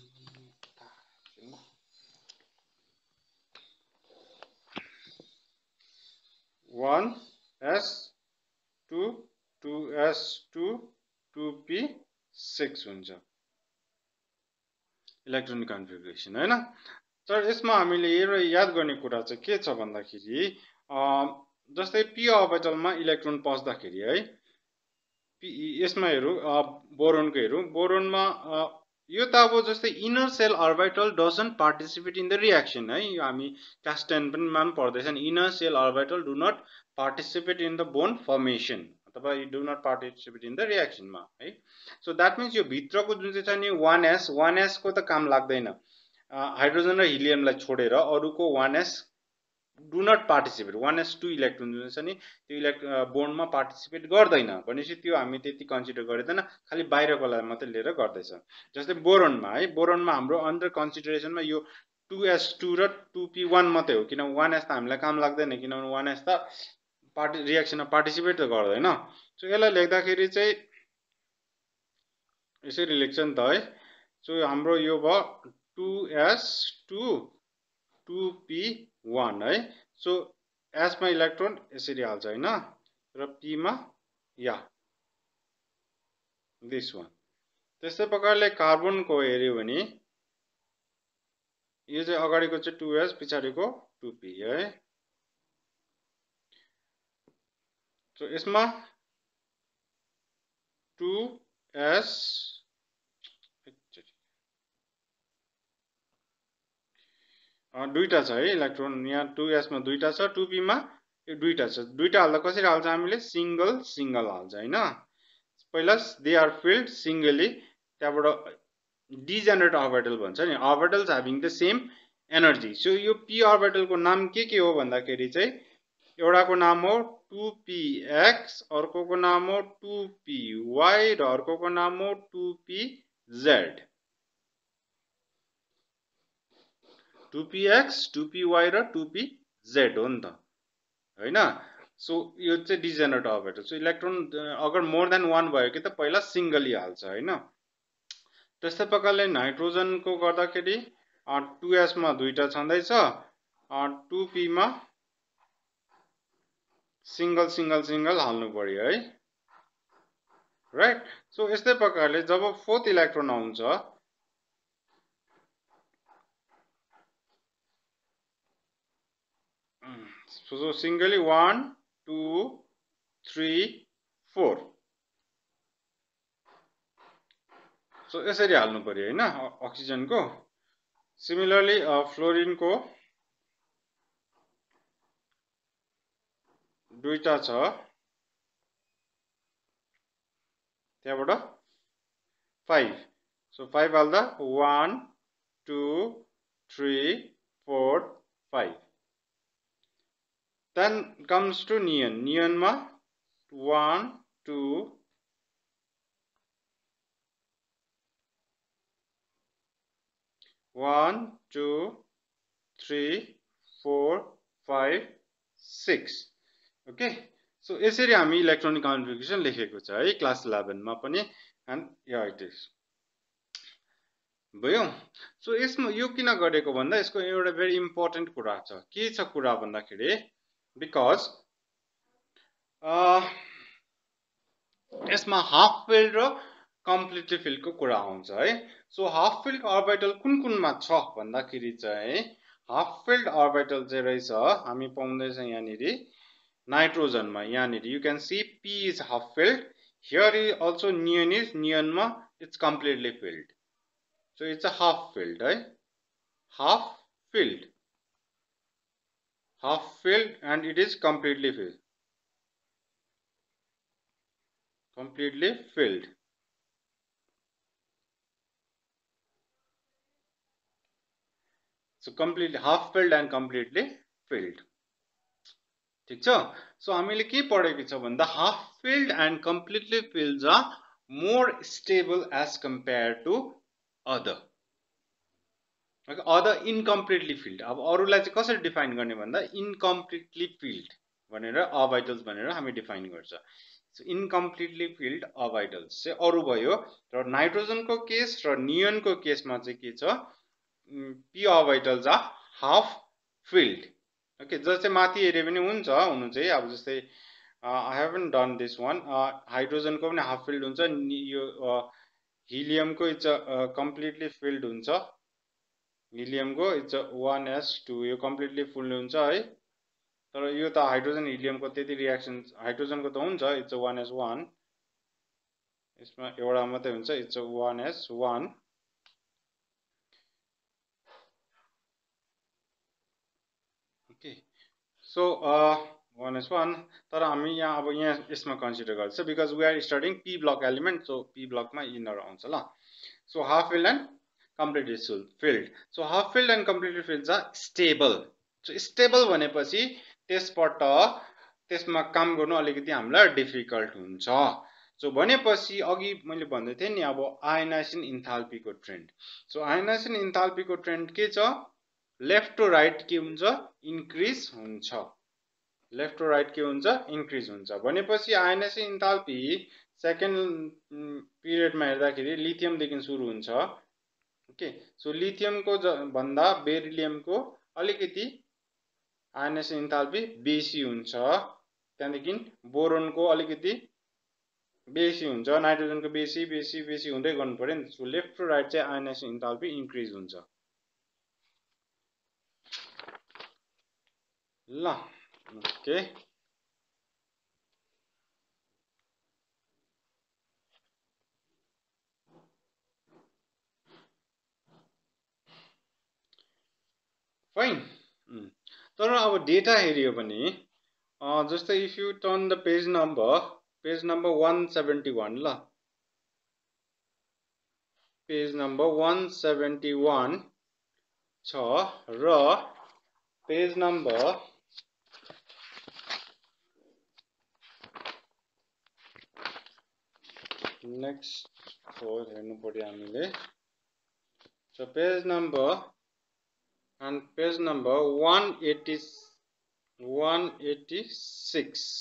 1s2 2s2 2p 6 हुन्छ इलेक्ट्रोनिक कन्फिगरेसन हैन तर यसमा हामीले याद गर्ने कुरा चाहिँ के छ भन्दाखेरि जस्तै p अर्बिटलमा इलेक्ट्रोन पस्दाखेरि है यसमा हेरौं बोरोनको हेरौं बोरोनमा यो त अब जस्तै inner shell orbital doesn't participate in the reaction है यो हामी क्लास 10 पनि मा पढ्दै छन् inner shell orbital do not participate in the bond formation अथवा you do not participate in the reaction मा है सो दैट मीन्स यो भित्रको जुन चाहिँ छ नि 1s को त काम लाग्दैन हाइड्रोजन र हिलियमलाई छोडेर अरुको 1s do not participate 1s2 electron जुन छ नि त्यो बोन्डमा पार्टिसिपेट गर्दैन भनेपछि त्यो हामी त्यति कन्सिडर गरिदैन खाली बाहिरकोलाई मात्रै लिएर गर्दैछ जस्तै बोरोनमा है बोरोनमा हाम्रो अन्डर कन्सिडरेसनमा यो 2s2 र 2p1 मात्रै हो किन 1s त हामीलाई काम लाग्दैन किनभने 1s त रिएक्सनमा पार्टिसिपेट त गर्दैन सो यसलाई लेख्दाखेरि चाहिँ यसरी लेख्छ नि त है सो हाम्रो यो भयो 2s2 2p1 है सो s मा इलेक्ट्रोन यसरी हाल्छ हैन र p मा या दिस वान त्यस्तै प्रकारले कार्बनको हेर्यो भने यो चाहिँ अगाडिको चाहिँ 2s पछाडीको 2p है सो यसमा 2s दुईटा छ है इलेक्ट्रोन यहाँ 2s मा दुईटा छ 2p मा यो दुईटा छ दुईटा हाल्दा कसरी हाल्छ हामीले सिंगल सिंगल हाल्छ हैन पहिला दे आर फिल्ड सिंगली त्यहाँबाट डिजेनरेट अर्बिटल भन्छ नि orbitals having the same energy so यो p अर्बिटल को नाम के हो भन्दाखेरि चाहिँ एउटाको नाम हो 2px अर्कोको नाम हो 2py र अर्कोको नाम हो 2pz 2px 2py र 2pz हो नि त हैन सो यो चाहिँ डिजेनरेट अर्बिटल सो इलेक्ट्रोन अगर मोर देन 1 भयो कि त पहिला सिंगली हाल्छ हैन त्यस्तै प्रकारले नाइट्रोजन को गर्दाखेरि 2s मा दुईटा छँदै छ 2p मा सिंगल सिंगल सिंगल हाल्नु पर्यो है राइट सो यस्तै प्रकारले जब फोर्थ इलेक्ट्रोन आउँछ so singly 1 2 3 4 so यसरी हाल्नु पर्यो हैन अक्सिजन को सिमिलरली फ्लोरिन को दुईटा छ त्यहाँबाट 5 so 5 हाल्दा 1 2 3 4 5 then comes to neon neon ma 1 2 1 2 3 4 5 6 okay so यसरी हामी इलेक्ट्रोनिक कन्फिगरेसन लेखेको छ है क्लास 11 मा पनि and yeah it is भयो सो यसमा यो किन गरेको भन्दा यसको एउटा भेरी इम्पोर्टेन्ट कुरा छ के छ कुरा भन्दाखेरि because यसमा हाफ फिल्ड र कम्प्लिटली फिल्डको कुरा आउँछ है। सो हाफ फिल्ड अर्बिटल कुन कुनमा छ भन्दाखेरि चाहिँ हाफ फिल्ड अर्बिटल चाहिँ रहेछ हामी पाउँदैछ यहाँनिर नाइट्रोजनमा। यहाँनिर you can see P is half filled, here is also नियनमा it's completely filled. So it's a half filled है, half filled and it is completely filled. So completely half filled and completely filled. ठीक छ। So हामीले के पढेको छ भन्दा half filled and completely filled are more stable as compare to other incompletely filled. अब अरूलाई चाहिँ कसरी डिफाइन गर्ने भन्दा इनकम्प्लिटली फिल्ड भनेर अर्बिटल्स भनेर हामी डिफाइन गर्छ। सो इनकम्प्लिटली फिल्ड अर्बिटल्स चाहिँ अरू भयो, र नाइट्रोजनको केस र नियनको केसमा चाहिँ के छ, P orbitals are half filled. Okay, जस्तै माथि हेऱ्यो भने हुन्छ हुनु चाहिँ अब जस्तै I haven't done this one, हाइड्रोजनको पनि हाफ फिल्ड हुन्छ, यो हिलियमको इट्स कम्प्लिटली फिल्ड हुन्छ, हिलियमको इट्स 1s2 यो कम्प्लिटली फुल हुन्छ है। तर यो त हाइड्रोजन हिलियमको त्यति रियाक्सन, हाइड्रोजनको त हुन्छ इट्स 1s1, यसमा एउटा मात्रै हुन्छ it's 1s1। Okay, so 1s1, तर हामी यहाँ अब यहाँ यसमा कन्सिडर गर्छ because we are studying P block element. So P ब्लकमा इनर आउँछ ल। So half filled and completely filled. So half filled and completely filled चाहिँ स्टेबल। सो स्टेबल भनेपछि त्यसबाट त्यसमा काम गर्नु अलिकति हामीलाई डिफिकल्ट हुन्छ। सो भनेपछि अघि मैले भन्दै थिएँ नि अब आयोनाइजेसन इन्थाल्पीको ट्रेन्ड। सो आयोनाइजेसन इन्थाल्पीको ट्रेन्ड के छ, लेफ्ट टु राइट के हुन्छ, इन्क्रिज हुन्छ। लेफ्ट टु राइट के हुन्छ, इन्क्रिज हुन्छ। भनेपछि आयोनाइजेसन इन्थाल्पी सेकेन्ड पिरियडमा हेर्दाखेरि लिथियमदेखि सुरु हुन्छ। ओके, सो लिथियमको भन्दा बेरिलियमको अलिकति आयोनाइजेसन इन्थाल्पी बेसी हुन्छ, त्यहाँदेखि बोरोनको अलिकति बेसी हुन्छ, नाइट्रोजनको बेसी बेसी बेसी हुँदै गर्नु पर्यो नि। सो लेफ्ट टु राइट चाहिँ आयोनाइजेसन इन्थाल्पी इन्क्रिज हुन्छ ल। Okay, fine. तर अब डेटा हेऱ्यो भने जस्तै if you turn the page number 171 ल, पेज नम्बर 171 छ र पेज नम्बर नेक्स्ट हेर्नु पर्यो हामीले। So page number 186।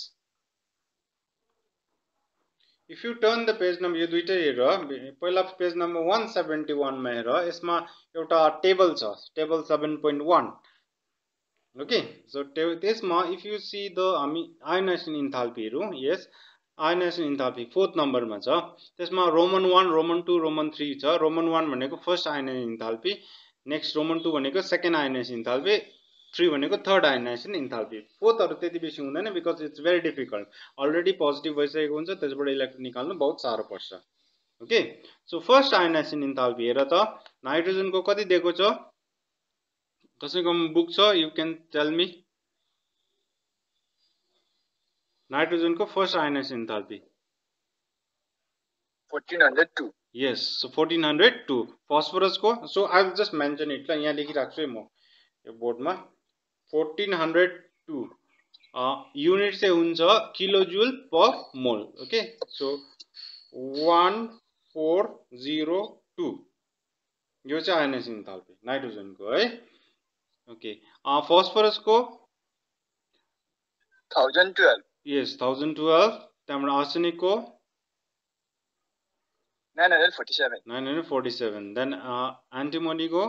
If you turn the page number, यो दुईटै हेर, पहिला पेज नम्बर 171 मा हेर, यसमा एउटा टेबल छ, टेबल 7.1। ओके, सो त्यसमा इफ यु सी द हामी आयोनाइजेसन इन्थाल्पीहरू, यस आयोनाइजेसन इन्थाल्पी 4th नम्बरमा छ, त्यसमा रोमन 1, रोमन 2, रोमन 3 छ। रोमन 1 भनेको first ionisation enthalpy, next Roman 2 भनेको सेकेन्ड आयोनाइजेसन इन्थाल्पी, 3 भनेको थर्ड आयोनाइजेसन इन्थाल्पी। फोर्थहरू त्यति बेसी हुँदैन because it's very difficult, already positive भइसकेको हुन्छ, त्यसबाट इलेक्ट्रोन निकाल्नु बहुत साह्रो पर्छ। ओके, सो फर्स्ट आयोनाइजेसन इन्थाल्पी हेर त, नाइट्रोजनको कति दिएको छ, कसैकोमा बुक छ, यु क्यान टेल मी। नाइट्रोजनको first ionisation enthalpy 1402। Yes, so 1402। फस्फोरसको, so I will just mention it ल, यहाँ लेखिराख्छु है म यो बोर्डमा, 1402 युनिट चाहिँ हुन्छ किलोजुल पर मोल। ओके, सो 1402 यो चाहिँ आयोनाइजेसन इन्थाल्पी नाइट्रोजनको है। ओके, फस्फोरसको 1012। यस 1012। त्यहाँबाट आर्सेनिकको 947। देन एन्टिमोनीको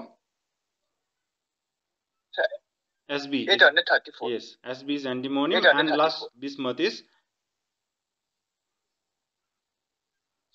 SB 834। yes, SB is antimony, and last bismuth is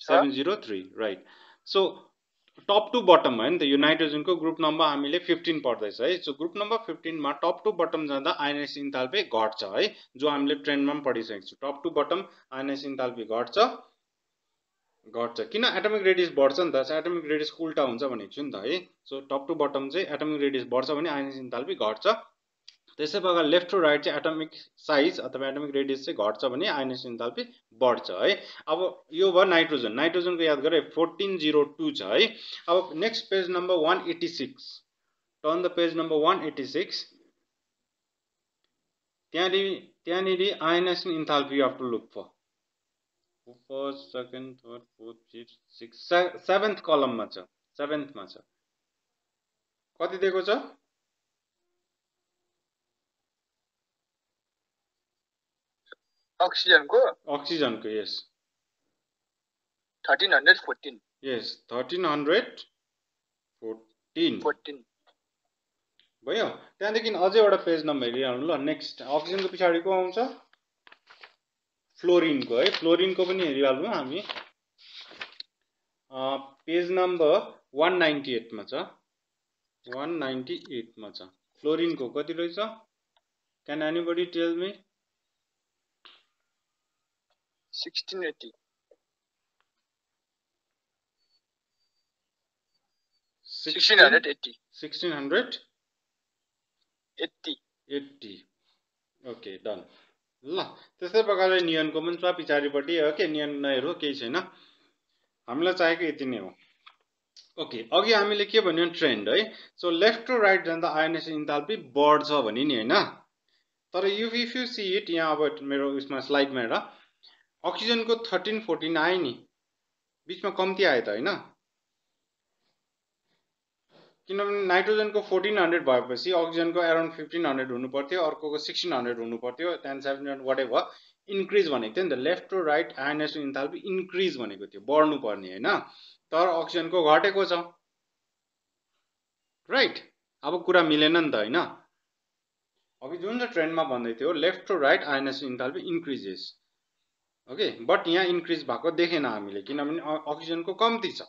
703 right so top to bottom है नि त यो नाइट्रोजनको ग्रुप नम्बर हामीले 15 पढ्दैछ है सो ग्रुप नम्बर 15 मा टप टु बटम जाँदा आयनाइजेसन इन्थाल्पी घट्छ है जो हामीले ट्रेन्डमा पनि पढिसकेको छु top to bottom ionization enthalpy घट्छ किन एटमिक रेडियस बढ्छ नि त एटमिक रेडियस उल्टा हुन्छ भनेको छु नि त है सो टप टु बटम चाहिँ एटमिक रेडियस बढ्छ भने आयनाइजेसन इन्थाल्पी घट्छ त्यसै प्रकार लेफ्ट टु राइट चाहिँ एटमिक साइज अथवा एटमिक रेडियस चाहिँ घट्छ भने आयनाइजेसन इन्थाल्पी बढ्छ है अब यो भयो नाइट्रोजनको याद गरे 1402 छ है अब next page number 186 turn the page number 186 त्यहाँनिर ionization enthalpy you have to look for first second third fourth fifth sixth seventh कलममा छ सेभेन्थमा छ कति दिएको छ ऑक्सीजनको यस 1314 यस 1314 भयो त्यहाँदेखि अझै एउटा पेज नम्बर हेरिहाल्नु ल नेक्स्ट अक्सिजनको पछाडिको आउँछ फ्लोरिनको है फ्लोरिनको पनि हेरिहाल्नु हामी पेज नम्बर 198 मा छ 198 मा छ फ्लोरिनको कति रहेछ can anybody tell me 1680 1680 okay done ल त्यस्तै प्रकारले नियनको पनि छ पछाडिपट्टि हो के नियन नहेरौँ केही छैन हामीलाई चाहिएको यति नै हो ओके अघि हामीले के भन्यौ ट्रेन्ड है सो लेफ्ट टु राइट जाँदा आयनाइजेसन इन्थाल्पी बढ्छ भने नि हैन तर इफ यु सी इट यहाँ अब मेरो उसमा स्लाइडमा हेर अक्सिजनको 1314 आयो नि बीचमा कम्ती आयो त हैन किनभने नाइट्रोजनको 1400 भएपछि अक्सिजनको अराउन्ड 1500 हुनु पर्थ्यो अर्कोको 1600 हुनु पर्थ्यो त्यहाँ 700 व्हाटएभर इन्क्रिज भनेको थियो नि त left to right ionization enthalpy increase भनेको थियो बढ्नु पर्ने हैन तर अक्सिजनको घटेको छ राइट अब कुरा मिलेन नि त हैन अघि जुन चाहिँ ट्रेन्डमा भन्दै थियो left to right ionization enthalpy increases okay but यहाँ इन्क्रिज भएको देखेन हामीले किनभने अक्सिजनको कम्ती छ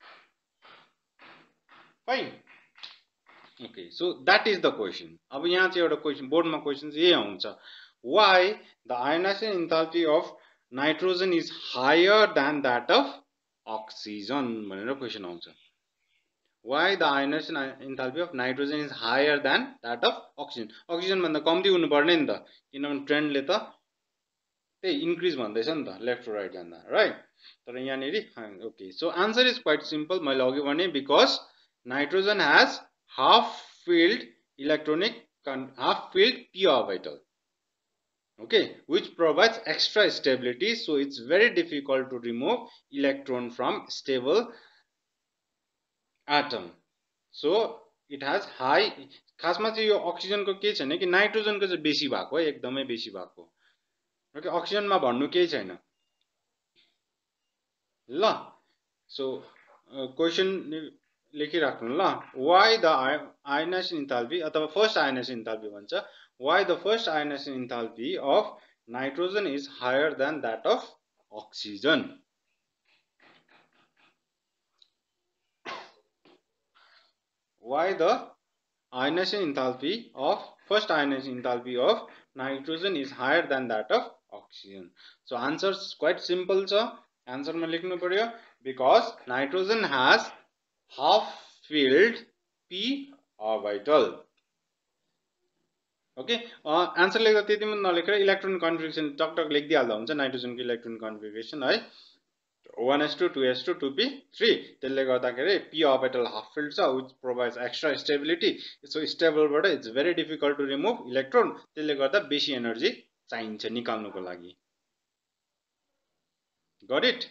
fine okay so that is the question अब यहाँ चाहिँ एउटा क्वेशन बोर्डमा क्वेशन चाहिँ यही आउँछ why the ionization enthalpy of nitrogen is higher than that of oxygen भनेर क्वेशन आउँछ why the ionization enthalpy of nitrogen is higher than that of oxygen भन्दा कम्ती हुनु पर्ने नि त किनभने ट्रेन्डले त त्यही इन्क्रिज भन्दैछ नि त लेफ्ट टु राइट जाँदा राइट तर यहाँनिर okay so answer is quite simple मैले अघि भने because nitrogen has half-filled p orbital, okay, which provides extra stability. So it's very difficult to remove electron from stable atom. So it has high. खासमा चाहिँ यो अक्सिजनको के छैन कि नाइट्रोजनको चाहिँ बेसी भएको है एकदमै बेसी भएको ओके अक्सिजनमा भन्नु केही छैन ल सो क्वेशन लेखिराख्नु ल why the ionization enthalpy अथवा फर्स्ट ionization enthalpy भन्छ why the first ionization enthalpy of nitrogen is higher than that of oxygen why the ionization enthalpy of first ionization enthalpy of nitrogen is higher than that of oxygen so answer is quite simple छ answer मा लेख्नु पर्यो because nitrogen has half-filled p orbital. Okay, answer लेख्दा त्यति मात्र नलेखेर electron configuration talk लेखिदिहाल्दा हुन्छ नाइट्रोजनको electron configuration है 1s2 2s2 2p3 त्यसले गर्दाखेरि p orbital half filled छ which provides extra stability so stable बाट it's very difficult to remove electron त्यसले गर्दा बेसी एनर्जी चाहिन्छ निकाल्नुको लागि got it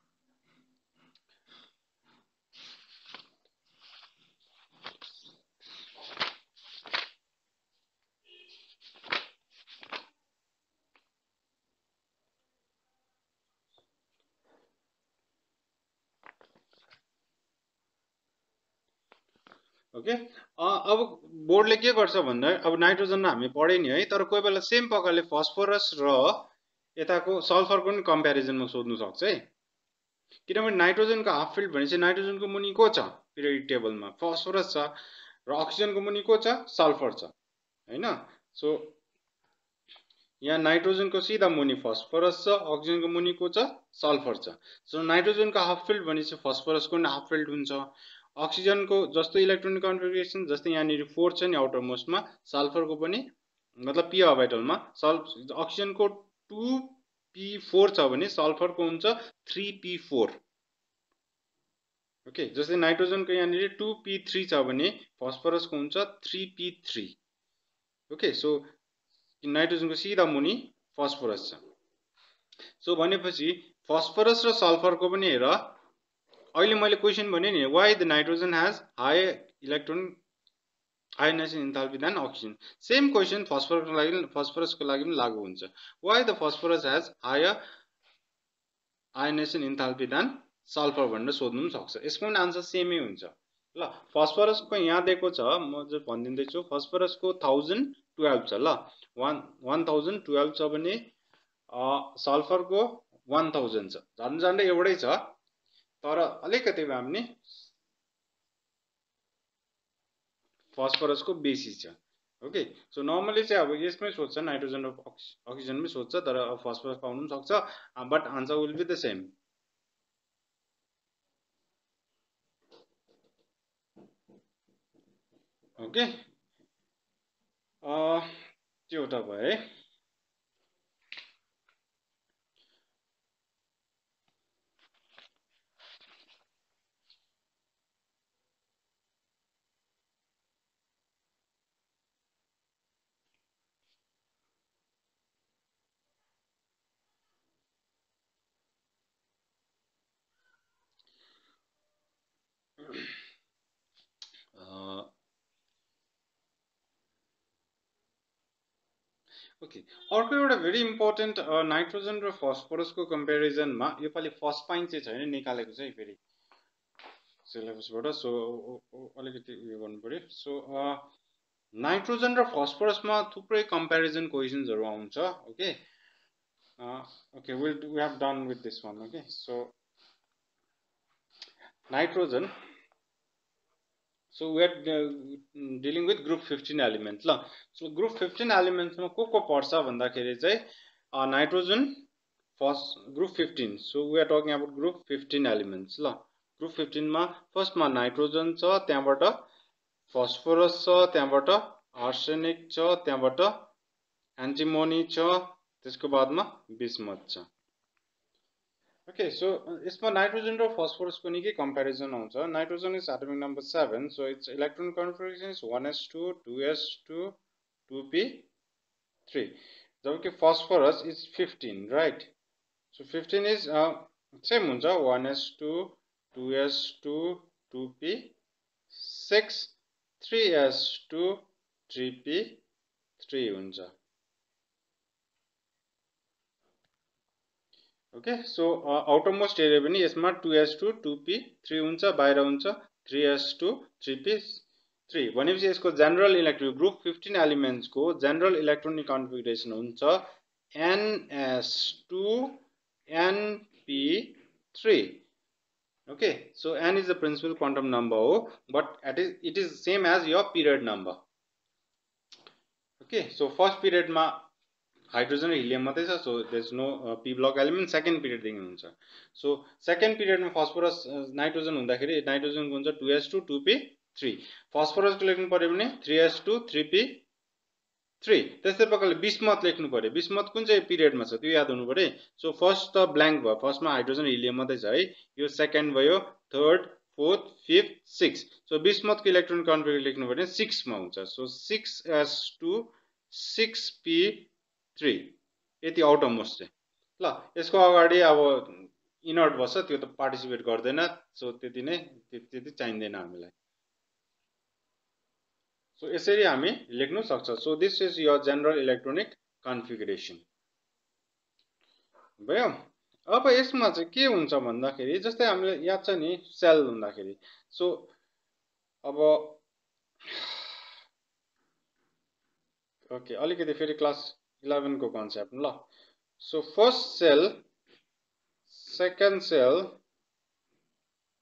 ओके अब बोर्डले के गर्छ भन्दा अब नाइट्रोजन हामी पढे नि है तर कोही बेला सेम प्रकारले फस्फोरस र यताको सल्फरको पनि कम्प्यारिजनमा सोध्नु सक्छ है किनभने नाइट्रोजनको हाफ फिल्ड भनेपछि नाइट्रोजनको मुनि को छ पिरियोडिक टेबलमा फस्फोरस छ र अक्सिजनको मुनि को छ सल्फर छ हैन। सो यहाँ नाइट्रोजनको सिधा मुनि फस्फोरस छ अक्सिजनको मुनि को छ सल्फर छ। सो नाइट्रोजनको हाफ फिल्ड भनेपछि फस्फोरसको नि हाफ फिल्ड हुन्छ। अक्सिजनको जस्तो इलेक्ट्रोनिक कन्फिगरेसन जस्तै यहाँनिर 4 छ नि आउटर मोस्टमा सल्फरको पनि मतलब p अर्बिटलमा अक्सिजनको 2p4 छ भने सल्फरको हुन्छ 3p4। ओके जस्तै नाइट्रोजनको यहाँनिर 2p3 छ भने फस्फोरसको हुन्छ 3p3। ओके सो नाइट्रोजनको सिधा मुनि फस्फोरस छ। सो भनेपछि फस्फोरस र सल्फरको पनि हेर अहिले मैले क्वेशन भने नि why the nitrogen has high electron ionization enthalpy than oxygen. Same question फस्फोरसको लागि पनि लागू हुन्छ। Why the phosphorus has higher ionization enthalpy than sulphur भनेर सोध्नु पनि सक्छ। यसको पनि आन्सर सेमै हुन्छ। ल फस्फोरसको यहाँ दिएको छ म जो भनिदिँदै छु फस्फोरसको 1012 छ ल 1012 छ भने सल्फरको 1000 छ झन्डै एउटै छ तर अलिकति भए पनि फस्फोरसको बेसी छ। ओके सो नर्मली चाहिँ अब यसमै सोध्छ नाइट्रोजन र अक्सिजनमै सोध्छ तर फस्फोरस पाउनु पनि सक्छ but answer will be the same. Okay त्यो एउटा भयो है। ओके अर्को एउटा भेरी इम्पोर्टेन्ट नाइट्रोजन र फस्फोरसको कम्पेरिजनमा योपालि फर्स्ट पाइन्ट चाहिँ छैन निकालेको चाहिँ फेरि सिलेबसबाट सो अलिकति उयो गर्नु पर्यो। सो नाइट्रोजन र फस्फोरसमा थुप्रै कम्पेरिजन क्वेसन्सहरू आउँछ। Okay okay we have done with this one. Okay so nitrogen so we are dealing with group 15 element ल। so group 15 elements मा को पर्छ भन्दाखेरि चाहिँ nitrogen first group 15। so we are talking about group 15 elements ल। Group 15 मा first मा nitrogen छ त्यहाँबाट फस्फोरस छ त्यहाँबाट आर्सेनिक छ त्यहाँबाट एन्टिमोनी छ त्यसको बादमा बिस्मथ छ। Okay, so इसमें nitrogen और phosphorus को निके comparison होता है। Nitrogen is atomic number 7, so its electron configuration is 1s2, 2s2, 2p3. जबकि phosphorus is 15, right? So 15 is same होता है 1s2, 2s2, 2p6, 3s2, 3p3 होता है। ओके सो आउटरमोस्ट एरिया पनि यसमा 2s2 2p3 हुन्छ बाहिर हुन्छ 3s2 3p3 भनेपछि यसको जनरल इलेक्ट्रोनिक ग्रुप 15 एलिमेन्ट्स को जनरल इलेक्ट्रोनिक कन्फिगरेसन हुन्छ ns2 np3। Okay so n is the principal quantum number हो but it is same as your period number. Okay so first पिरियडमा hydrogen र helium मात्रै छ। So there is no p block element second period देखि हुन्छ। So second पिरियडमा phosphorus nitrogen हुँदाखेरि नाइट्रोजनको हुन्छ 2s2 2p3 फस्फोरसको लेख्नु पर्यो भने 3s2 3p3 त्यस्तै प्रकारले बिस्मथ लेख्नु पर्यो। बिस्मथ कुन चाहिँ पिरियडमा छ त्यो याद हुनु पर्यो। सो फर्स्ट त ब्ल्याङ्क भयो फर्स्टमा हाइड्रोजन हिलियम मात्रै छ है यो सेकेन्ड भयो third fourth fifth six. So बिस्मथको इलेक्ट्रोन कन्फिगरेसन लेख्नु पर्यो 6 मा हुन्छ। सो 6s2 6p3 यति आउटरमोस्ट चाहिँ ल। यसको अगाडि अब इनर्ट बस्छ त्यो त पार्टिसिपेट गर्दैन सो त्यति नै त्यति चाहिँदैन हामीलाई। सो यसरी हामी लेख्नु सक्छ। So this is your general electronic configuration भयो। अब यसमा चाहिँ के हुन्छ भन्दाखेरि जस्तै हामीलाई याद छ नि सेल हुँदाखेरि सो अब ओके अलिकति फेरि क्लास 11 को कन्सेप्ट ल। So first shell second shell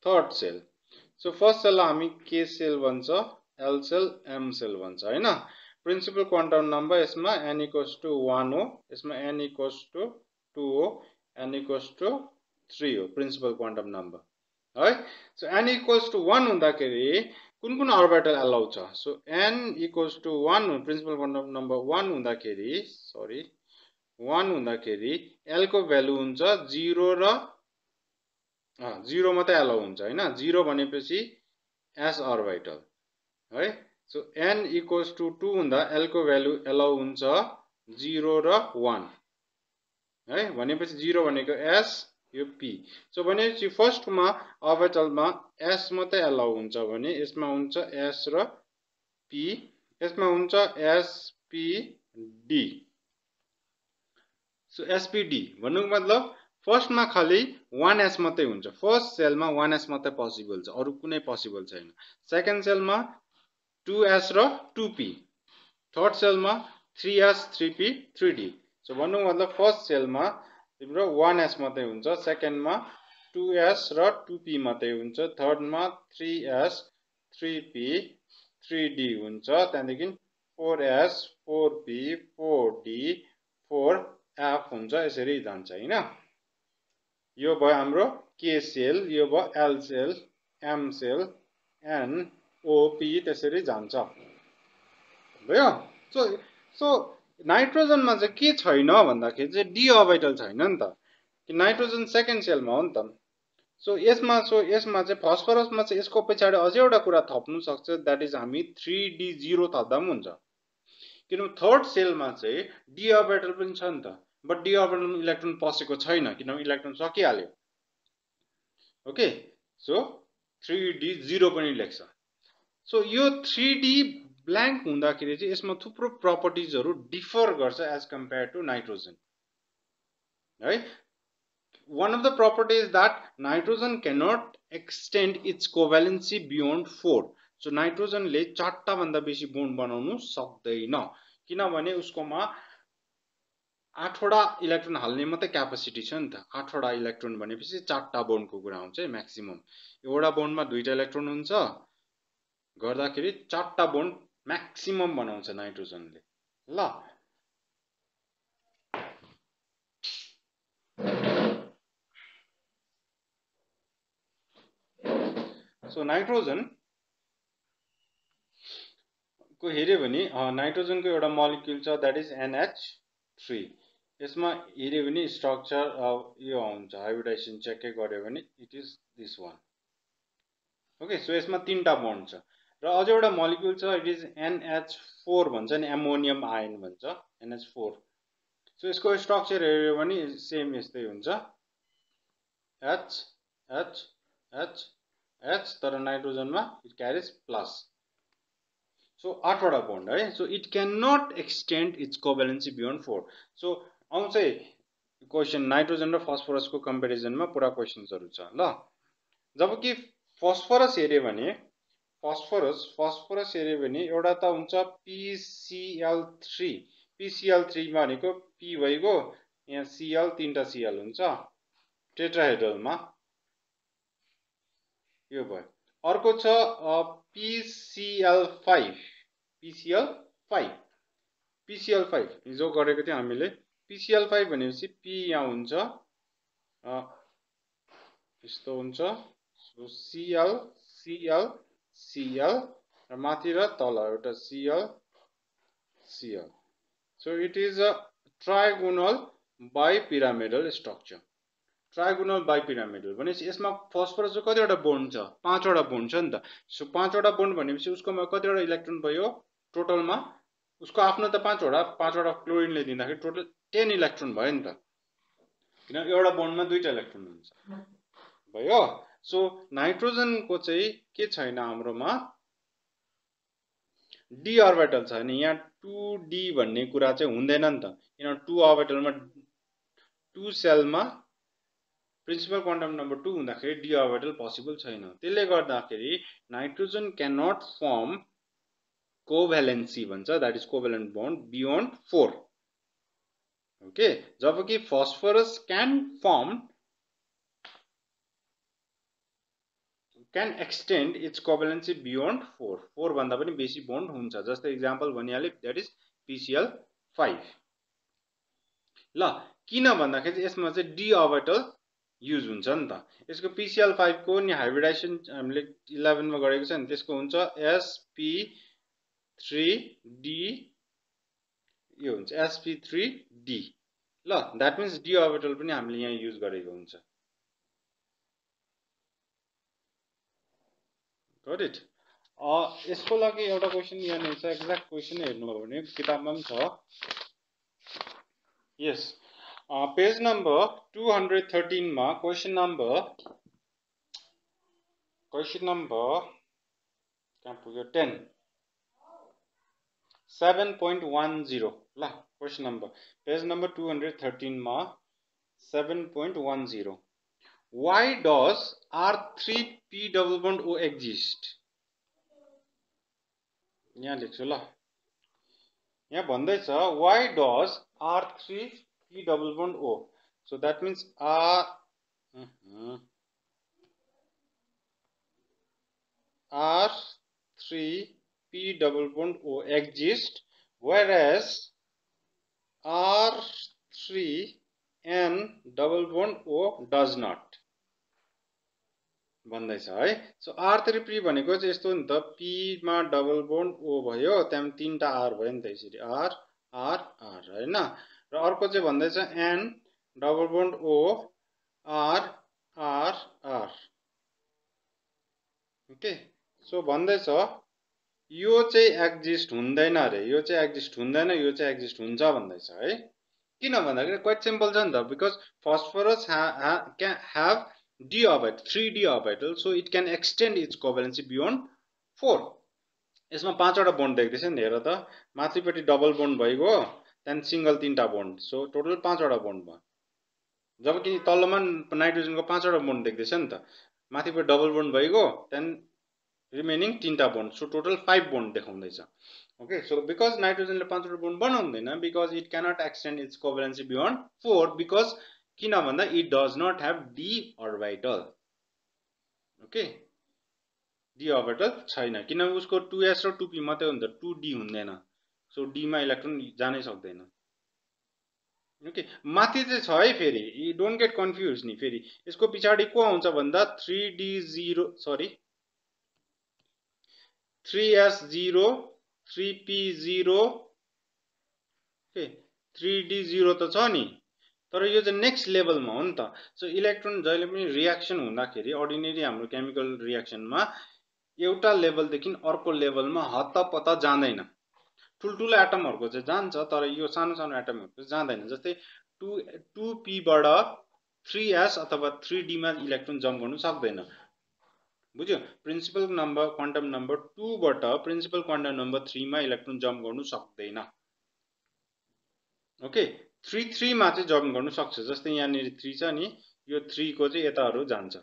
third shell so first सेललाई हामी के सेल भन्छ एल सेल एम सेल भन्छ हैन प्रिन्सिपल क्वान्टम नम्बर यसमा n इक्वल्स टु 1 हो यसमा n इक्वल्स टु 2 हो n इक्वल्स टु 3 हो प्रिन्सिपल क्वान्टम नम्बर है सो n इक्वल्स टु 1 हुँदाखेरि कुन कुन अर्बिटल अलाउ छ so n equals to 1 principal quantum number 1 हुँदाखेरि सरी 1 हुँदाखेरि l को भ्यालु हुन्छ 0 र 0 मात्रै अलाउ हुन्छ हैन 0 भनेपछि s अर्बिटल है सो n इक्वल्स टु 2 हुँदा l को भ्यालु अलाउ हुन्छ 0 र 1 है भनेपछि 0 भनेको s यो p सो भनेपछि फर्स्टमा अर्बिटलमा s मात्रै अलाउ हुन्छ भने यसमा हुन्छ s र p यसमा हुन्छ s p d so s p d भन्नुको मतलब फर्स्टमा खाली 1s मात्रै हुन्छ फर्स्ट सेलमा 1s मात्रै पोसिबल छ अरु कुनै पोसिबल छैन सेकेन्ड सेलमा 2s र 2p थर्ड सेलमा 3s 3p 3d सो भन्नुको मतलब फर्स्ट सेलमा तिम्रो 1s मात्रै हुन्छ सेकेन्डमा 2s र 2p मात्रै हुन्छ थर्डमा 3s 3p 3d हुन्छ त्यहाँदेखि 4s 4p 4d 4f हुन्छ यसरी जान्छ हैन यो भयो हाम्रो के सेल यो भयो L shell M shell N O P त्यसरी जान्छ भयो सो नाइट्रोजनमा चाहिँ के छैन भन्दाखेरि चाहिँ डी अर्बिटल छैन नि त कि नाइट्रोजन सेकेन्ड सेलमा हो नि त सो यसमा चाहिँ फस्फरसमा चाहिँ यसको पछाडी अझै एउटा कुरा थप्नु सक्छ दैट इज हामी 3d0 थप्दा पनि हुन्छ किनभने थर्ड सेलमा चाहिँ डी अर्बिटल पनि छ नि त बट डी अर्बिटलमा इलेक्ट्रोन पसेको छैन किनभने इलेक्ट्रोन सकिहाल्यो ओके सो 3d0 पनि लेख्छ सो यो 3d ब्ल्याङ्क हुँदाखेरि चाहिँ यसमा थुप्रो प्रपर्टिजहरु डिफर गर्छ एज कम्पेयर टु नाइट्रोजन है one of the properties that nitrogen cannot extend its covalency beyond 4 so nitrogen ले चारटा भन्दा बेसी बोन्ड बनाउनु सक्दैन किनभने उसकोमा 8 वटा इलेक्ट्रोन हाल्ने मात्रै क्यापेसिटी छ नि त 8 वटा इलेक्ट्रोन भनेपछि चारटा बोन्डको कुरा हुन्छ है म्याक्सिमम एउटा बोन्डमा दुईटा इलेक्ट्रोन हुन्छ गर्दाखेरि चारटा बोन्ड म्याक्सिमम बनाउँछ नाइट्रोजनले ल सो नाइट्रोजन को हेर्यो भने नाइट्रोजन को एउटा मोलिक्युल छ दैट इज NH3 यसमा हेर्यो भने स्ट्रक्चर यो हुन्छ हाइब्रिडाइजेसन चेक गर्यो भने it is this one okay so यसमा तीनटा बोन्ड छ र अझै एउटा मोलिक्युल छ इट इज NH4 भन्छ नि एमोनियम आयन भन्छ NH4 सो यसको स्ट्रक्चर हेर्यो भने सेम यस्तै हुन्छ H H H H तर नाइट्रोजनमा इट क्यारीज प्लस सो 8 वटा बोन्ड है so it can not extend its covalency beyond 4 so आउँछ क्वेशन नाइट्रोजन र फस्फोरसको कम्पेरिजनमा पुरा क्वेशन्सहरु छ ल जबकि फस्फोरस हेर्यो भने फस्फोरस हेर्यो भने एउटा त हुन्छ PCl3 PCl3 भनेको P भइगयो यहाँ Cl तीनटा Cl हुन्छ टेट्राहेड्रलमा यो भयो अर्को छ PCl5 हिजो गरेको थियो हामीले PCl5 भनेपछि P यहाँ हुन्छ यस्तो हुन्छ सो Cl Cl Cl र माथि र तल एउटा Cl Cl so it is a trigonal bipyramidal structure trigonal bipyramidal भनेपछि यसमा फस्फोरस कतिवटा बोन्ड छ 5 वटा बोन्ड छ नि त सो 5 वटा बोन्ड भनेपछि उसकोमा कतिवटा इलेक्ट्रोन भयो टोटलमा उसको आफ्नो त 5 वटा क्लोरिनले दिँदाखेरि टोटल 10 इलेक्ट्रोन भयो नि त किन एउटा बोन्डमा दुईटा इलेक्ट्रोन हुन्छ भयो सो नाइट्रोजन को चाहिँ के छैन हाम्रोमा डी अर्बिटल छैन यहाँ 2d भन्ने कुरा चाहिँ हुँदैन नि त किन 2 अर्बिटलमा 2 सेलमा प्रिन्सिपल क्वान्टम नम्बर 2 हुँदाखेरि डी अर्बिटल पोसिबल छैन त्यसले गर्दाखेरि nitrogen can not form covalency भन्छ that is covalent bond beyond 4 okay जबकि phosphorus can form can extend its covalency beyond 4. 4 भन्दा पनि बेसी bond हुन्छ. जस्तै एक्जाम्पल भनिहाले, that is PCl5. ल किन भन्दाखेरि यसमा चाहिँ d orbital युज हुन्छ नि त. यसको PCl5 को नि हाइब्रिडाइजेसन हामीले 11 मा गरेको छ नि, त्यसको हुन्छ sp3d, यो हुन्छ sp3d. ल that means d orbital पनि हामीले यहाँ युज गरेको हुन्छ. Got it? यसको लागि एउटा क्वेशन यहाँ छ, एक्ज्याक्ट क्वेशन हेर्नु हो भने किताबमा पनि छ. Yes. Page number 213 मा question number कहाँ पुग्यो 10 7.10 ल question number page number 213 मा 7.10. Why does R3p double bond O exist? यहाँ लेख्छु ल. यहाँ भन्दैछ why does R3p double bond O. So that means R3p double bond O exists, whereas R3n double bond O does not. भन्दैछ है. So R3p भनेको चाहिँ यस्तो नि त, p मा डबल बोन्ड O भयो, त्यहाँ तीनटा R भयो नि त, यसरी R R R हैन. र अर्को चाहिँ भन्दैछ n double bond O R R R. Okay. So भन्दैछ यो चाहिँ एक्जिस्ट हुँदैन रे, यो चाहिँ एक्जिस्ट हुँदैन, यो चाहिँ एक्जिस्ट हुन्छ भन्दैछ है. किन भन्दाखेरि क्वाइट सिम्पल छ नि त, because phosphorus can have d orbital 3d orbital, so it can extend its covalency beyond 4. यसमा 5 वटा बोन्ड देख्दैछ नि, हेर त, माथिपट्टि डबल बोन्ड भइगयो, त्यहाँदेखि सिंगल 3टा बोन्ड, सो टोटल 5 वटा बोन्ड भयो. जबकि तल्लोमा नाइट्रोजनको 5 वटा बोन्ड देख्दैछ नि त, माथिपट्टि डबल बोन्ड भइगयो, त्यहाँदेखि रिमेनिङ 3टा बोन्ड, सो टोटल 5 बोन्ड देखाउँदैछ. Okay, so because nitrogen ले 5 वटा बोन्ड बनाउँदैन, because it cannot extend its covalency beyond 4, because किन भन्दा it does not have d orbital. Okay, d orbital छैन, किनभने उसको 2s र 2p मात्रै हुन्छ, 2d हुँदैन. सो d मा इलेक्ट्रोन जानै सक्दैन. ओके, माथि चाहिँ छ है फेरि, यु डोन्ट गेट कन्फ्युज नि. फेरि यसको पछाडी को आउँछ भन्दा 3d0 sorry 3s0 3p0 okay 3d0 त छ नि, तर यो चाहिँ नेक्स्ट लेभलमा हो नि त. सो इलेक्ट्रोन जहिले पनि रियाक्सन हुँदाखेरि अर्डिनरी हाम्रो केमिकल रियाक्सनमा एउटा लेभलदेखि अर्को लेभलमा हत्तपत्त जाँदैन. ठुल्ठुलो एटमहरुको चाहिँ जान्छ, तर यो सानो सानो एटमहरुको जाँदैन. जस्तै 2p बाट 3s अथवा 3d मा इलेक्ट्रोन जम्प गर्नु सक्दैन. बुझ्यो? प्रिन्सिपल नम्बर क्वान्टम नम्बर 2 बाट प्रिन्सिपल क्वान्टम नम्बर 3 मा इलेक्ट्रोन जम्प गर्नु सक्दैन. ओके, 3 मा चाहिँ जम्प गर्नु सक्छ. जस्तै यहाँ नि 3 छ नि, यो 3 को चाहिँ यताहरु जान्छ.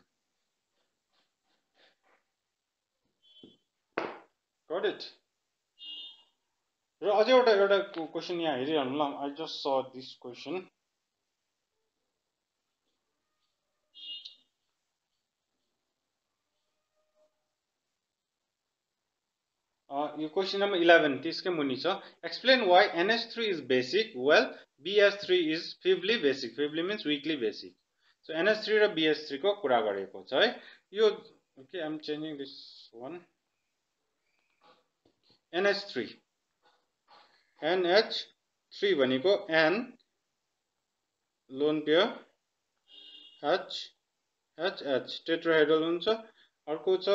Got it? र अझै एउटा क्वेशन यहाँ हेरिरहनु ल. I just saw this question. यो क्वेशन नम्बर 11 त्यसकै मुनि छ. Explain why NH3 is basic while BH3 is feebly basic. Feebly means weakly basic. So NH3 र BH3 को कुरा गरेको छ है. यो okay, I am changing this one. NH3 भनेको N lone pair H tetrahedral हुन्छ. अर्को छ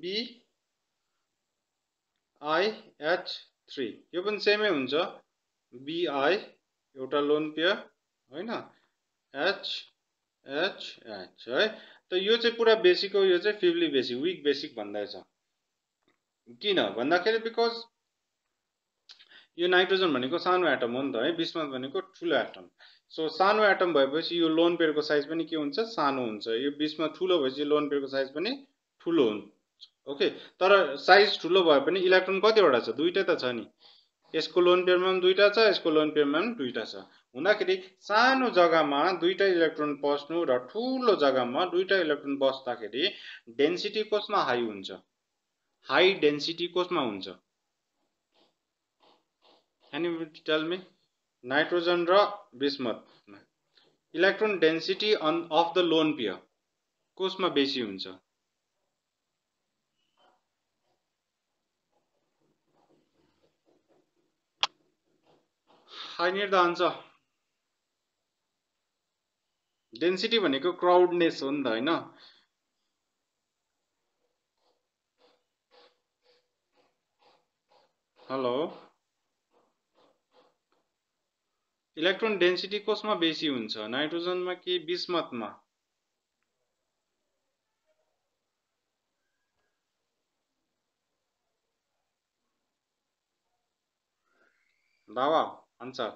BiH3, यो पनि सेमै हुन्छ. Bi एउटा लोन पेयर हैन, H है. त यो चाहिँ पुरा बेसिक हो, यो चाहिँ फिबली बेसिक, वीक बेसिक भन्दैछ. किन भन्दाखेरि बिकज यो नाइट्रोजन भनेको सानो एटम हो नि त है, बिस्मथ भनेको ठुलो एटम. सो सानो एटम भएपछि यो लोन पेयरको साइज पनि के हुन्छ, सानो हुन्छ. यो बिस्मथ ठुलो भएपछि लोन पेयरको साइज पनि ठुलो हुन्छ. ओके, तर साइज ठुलो भए पनि इलेक्ट्रोन कतिवटा छ, दुईटै त छ नि. यसको लोन पेयरमा पनि दुईटा छ, यसको लोन पेयरमा पनि दुईटा छ. हुँदाखेरि सानो जग्गामा दुईटा इलेक्ट्रोन बस्नु र ठूलो जग्गामा दुईटा इलेक्ट्रोन बस्दाखेरि डेन्सिटी कसमा हाई हुन्छ? हाई डेन्सिटी कसमा हुन्छ? Anybody tell me? नाइट्रोजन र बिस्मथमा electron density of the lone pair कसमा बेसी हुन्छ? I need the answer. डेन्सिटी भनेको क्राउडनेस हो नि त हैन? हेलो, इलेक्ट्रोन डेन्सिटी कसमा बेसी हुन्छ? नाइट्रोजनमा कि बिस्मथमा? बाबा आन्सर।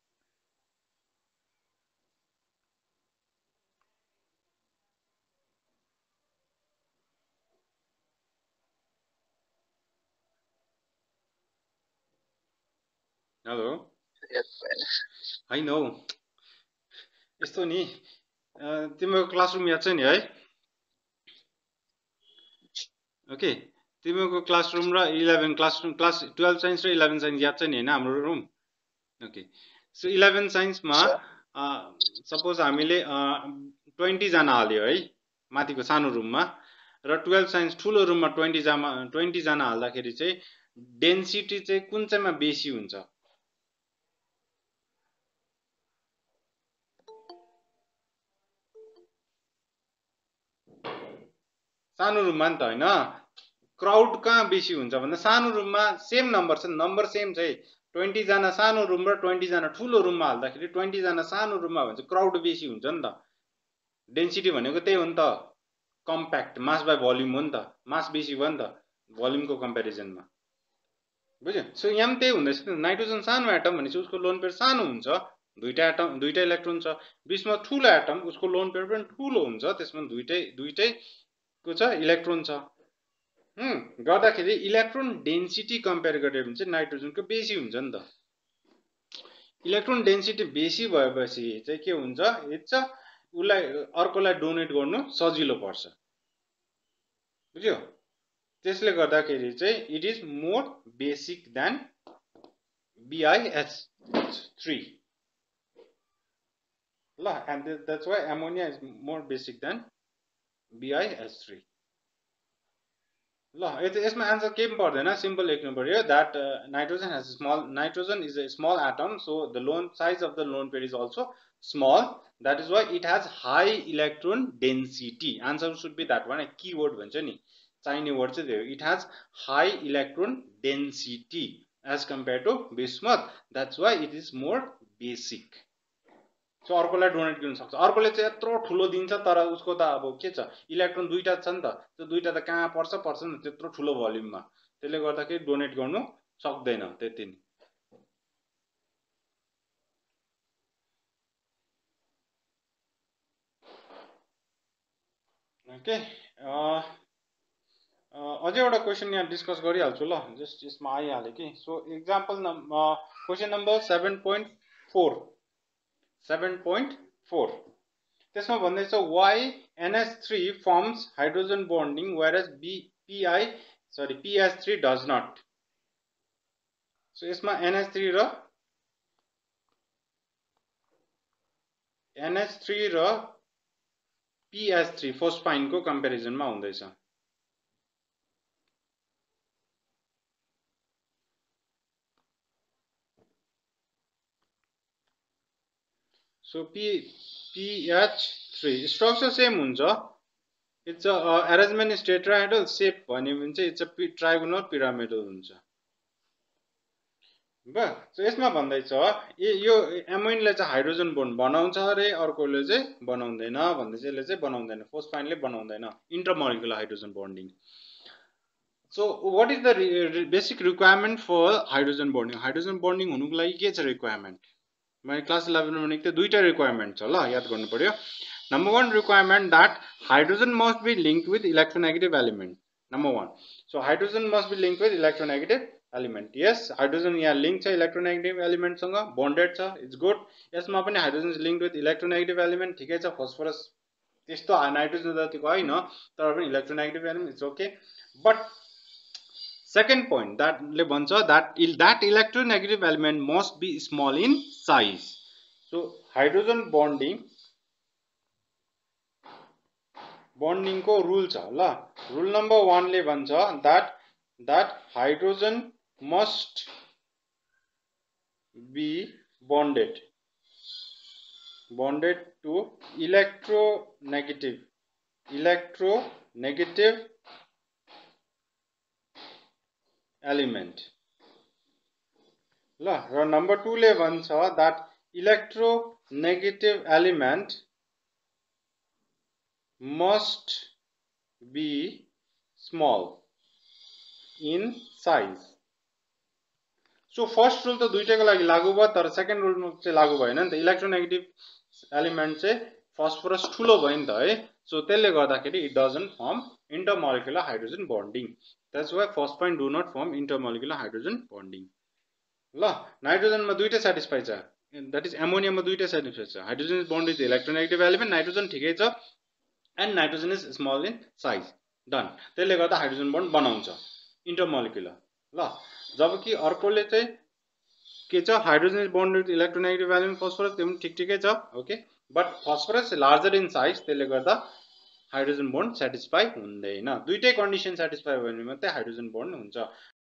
हेलो, होइन हौ, यस्तो नि तिम्रो क्लासरुम याद छ नि है? ओके, तिम्रो क्लासरुम र 11 क्लासरुम क्लास 12 साइन्स र 11 साइन्स याद छ नि हैन हाम्रो रुम? ओके, सो 11 साइन्समा सपोज हामीले 20 जना हाल्यो है माथिको सानो रुममा, र 12 साइन्स ठुलो रुममा 20 जना हाल्दाखेरि चाहिँ डेन्सिटी चाहिँ कुन चाहिँमा बेसी हुन्छ? सानो रुममा नि त हैन? क्राउड कहाँ बेसी हुन्छ भन्दा सानो रुममा सेम नम्बर छ, नम्बर सेम छ है। 20 जना सानो रुम र 20 जना ठुलो रुममा हाल्दाखेरि 20 जना सानो रुममा भने चाहिँ क्राउड बेसी हुन्छ नि त। डेन्सिटी भनेको त्यही हो नि त, कम्प्याक्ट मास बाइ भोल्युम हो नि त, मास बेसी भयो नि त भोल्युमको कम्पेरिजनमा, बुझ्यो? सो यहाँ पनि त्यही हुँदैछ। नाइट्रोजन सानो एटम भनेपछि उसको लोन पेयर सानो हुन्छ, दुईटा इलेक्ट्रोन छ। बिचमा ठुलो एटम उसको लोन पेयर पनि ठुलो हुन्छ, त्यसमा दुईटैको छ इलेक्ट्रोन छ। गर्दाखेरि इलेक्ट्रोन डेन्सिटी कम्पेयर गऱ्यो भने चाहिँ नाइट्रोजनको बेसी हुन्छ नि त। इलेक्ट्रोन डेन्सिटी बेसी भएपछि चाहिँ के हुन्छ? उसलाई अर्कोलाई डोनेट गर्नु सजिलो पर्छ, बुझ्यो? त्यसले गर्दाखेरि चाहिँ it is more basic than BiH3 ल, and that's why ammonia is more basic than BiH3 ल। यसमा आन्सर केही पनि पर्दैन, सिम्पल लेख्नु पर्यो that nitrogen is a small atom, so the lone size of the lone pair is also small, that is why it has high electron density. Answer should be that one, keyword भन्छ नि, चाहिने word चाहिँ त्यो, it has high electron density as compare to bismuth, that's why it is more basic. So अर्कोलाई donate गर्न सक्छ। अर्कोले चाहिँ यत्रो ठुलो दिन्छ तर उसको त अब के छ, इलेक्ट्रोन दुईटा छ नि त, त्यो दुईटा त कहाँ पर्छ नि त्यत्रो ठुलो भोल्युममा, त्यसले गर्दाखेरि डोनेट गर्नु सक्दैन, त्यति नै। ओके, अझै एउटा क्वेसन यहाँ डिस्कस गरिहाल्छु ल, जस्ट यसमा आइहाल्यो कि। सो एक्जाम्पल क्वेसन नम्बर 7.4 त्यसमा भन्दैछ why NH3 forms hydrogen bonding whereas PH3 does not. So यसमा NH3 र PH3 फोस्फाइन को कम्पेरिजनमा हुँदैछ। So PH3 स्ट्रक्चर सेम हुन्छ, its a arrangement is tetrahedral, shape भन्यो भने चाहिँ इट्स अ ट्राइगोनल पिरामिडल हुन्छ। सो यसमा भन्दैछ यो एमाइनले चाहिँ हाइड्रोजन बोन्ड बनाउँछ अरे, अर्कोले चाहिँ बनाउँदैन भन्दै चाहिँ यसले चाहिँ बनाउँदैन, फोस्फाइनले बनाउँदैन, intermolecular hydrogen bonding. So what is the basic requirement for hydrogen bonding? Hydrogen bonding हुनुको लागि के छ रिक्वायरमेन्ट? मैले क्लास 11 मा भनेको थिएँ दुईटा रिक्वायरमेन्ट छ ल, याद गर्नु पर्यो। Number 1 requirement that hydrogen must be linked with electronegative element, number 1। So hydrogen must be linked with electronegative element यस हाइड्रोजन यहाँ लिङ्क छ इलेक्ट्रोनेगेटिभ एलिमेन्टसँग बन्डेड छ इट्स गुड यसमा पनि hydrogen is link with electronegative element ठिकै छ phosphorus त्यस्तो नाइट्रोजन जतिको होइन तर पनि electronegative element it's okay but second point द्याटले भन्छ that electronegative element must be small in size so hydrogen bonding को रुल छ ल रुल नम्बर 1 ले भन्छ that hydrogen must be bonded to electronegative element ल र नम्बर 2 ले भन्छ that electronegative element must be small in size so first rule त दुईटैको लागि लागू भयो तर सेकेन्ड रुल चाहिँ लागू भएन नि त इलेक्ट्रोनेगेटिभ एलिमेन्ट चाहिँ फस्फरस ठुलो भयो नि त है सो त्यसले गर्दाखेरि it doesn't form intermolecular hydrogen bonding that's why first point do not form intermolecular hydrogen bonding ल नाइट्रोजनमा दुईटै सेटिस्फाई छ दैट इज एमोनियामा दुईटै सेटिस्फाई छ hydrogen is bond with electronegative element nitrogen ठिकै छ and nitrogen is small in size done त्यसले गर्दा हाइड्रोजन बन्ड बनाउँछ इंटरमोलिकुलर ल जबकि अर्कोले चाहिँ के छ hydrogen is bond with electronegative element phosphorus त्यो पनि ठिकै छ okay but phosphorus larger in size त्यसले गर्दा हाइड्रोजन बन्ड सेटिस्फाई हुँदैन दुईटै कन्डिसन सेटिस्फाई भयो भने मात्रै हाइड्रोजन बन्ड हुन्छ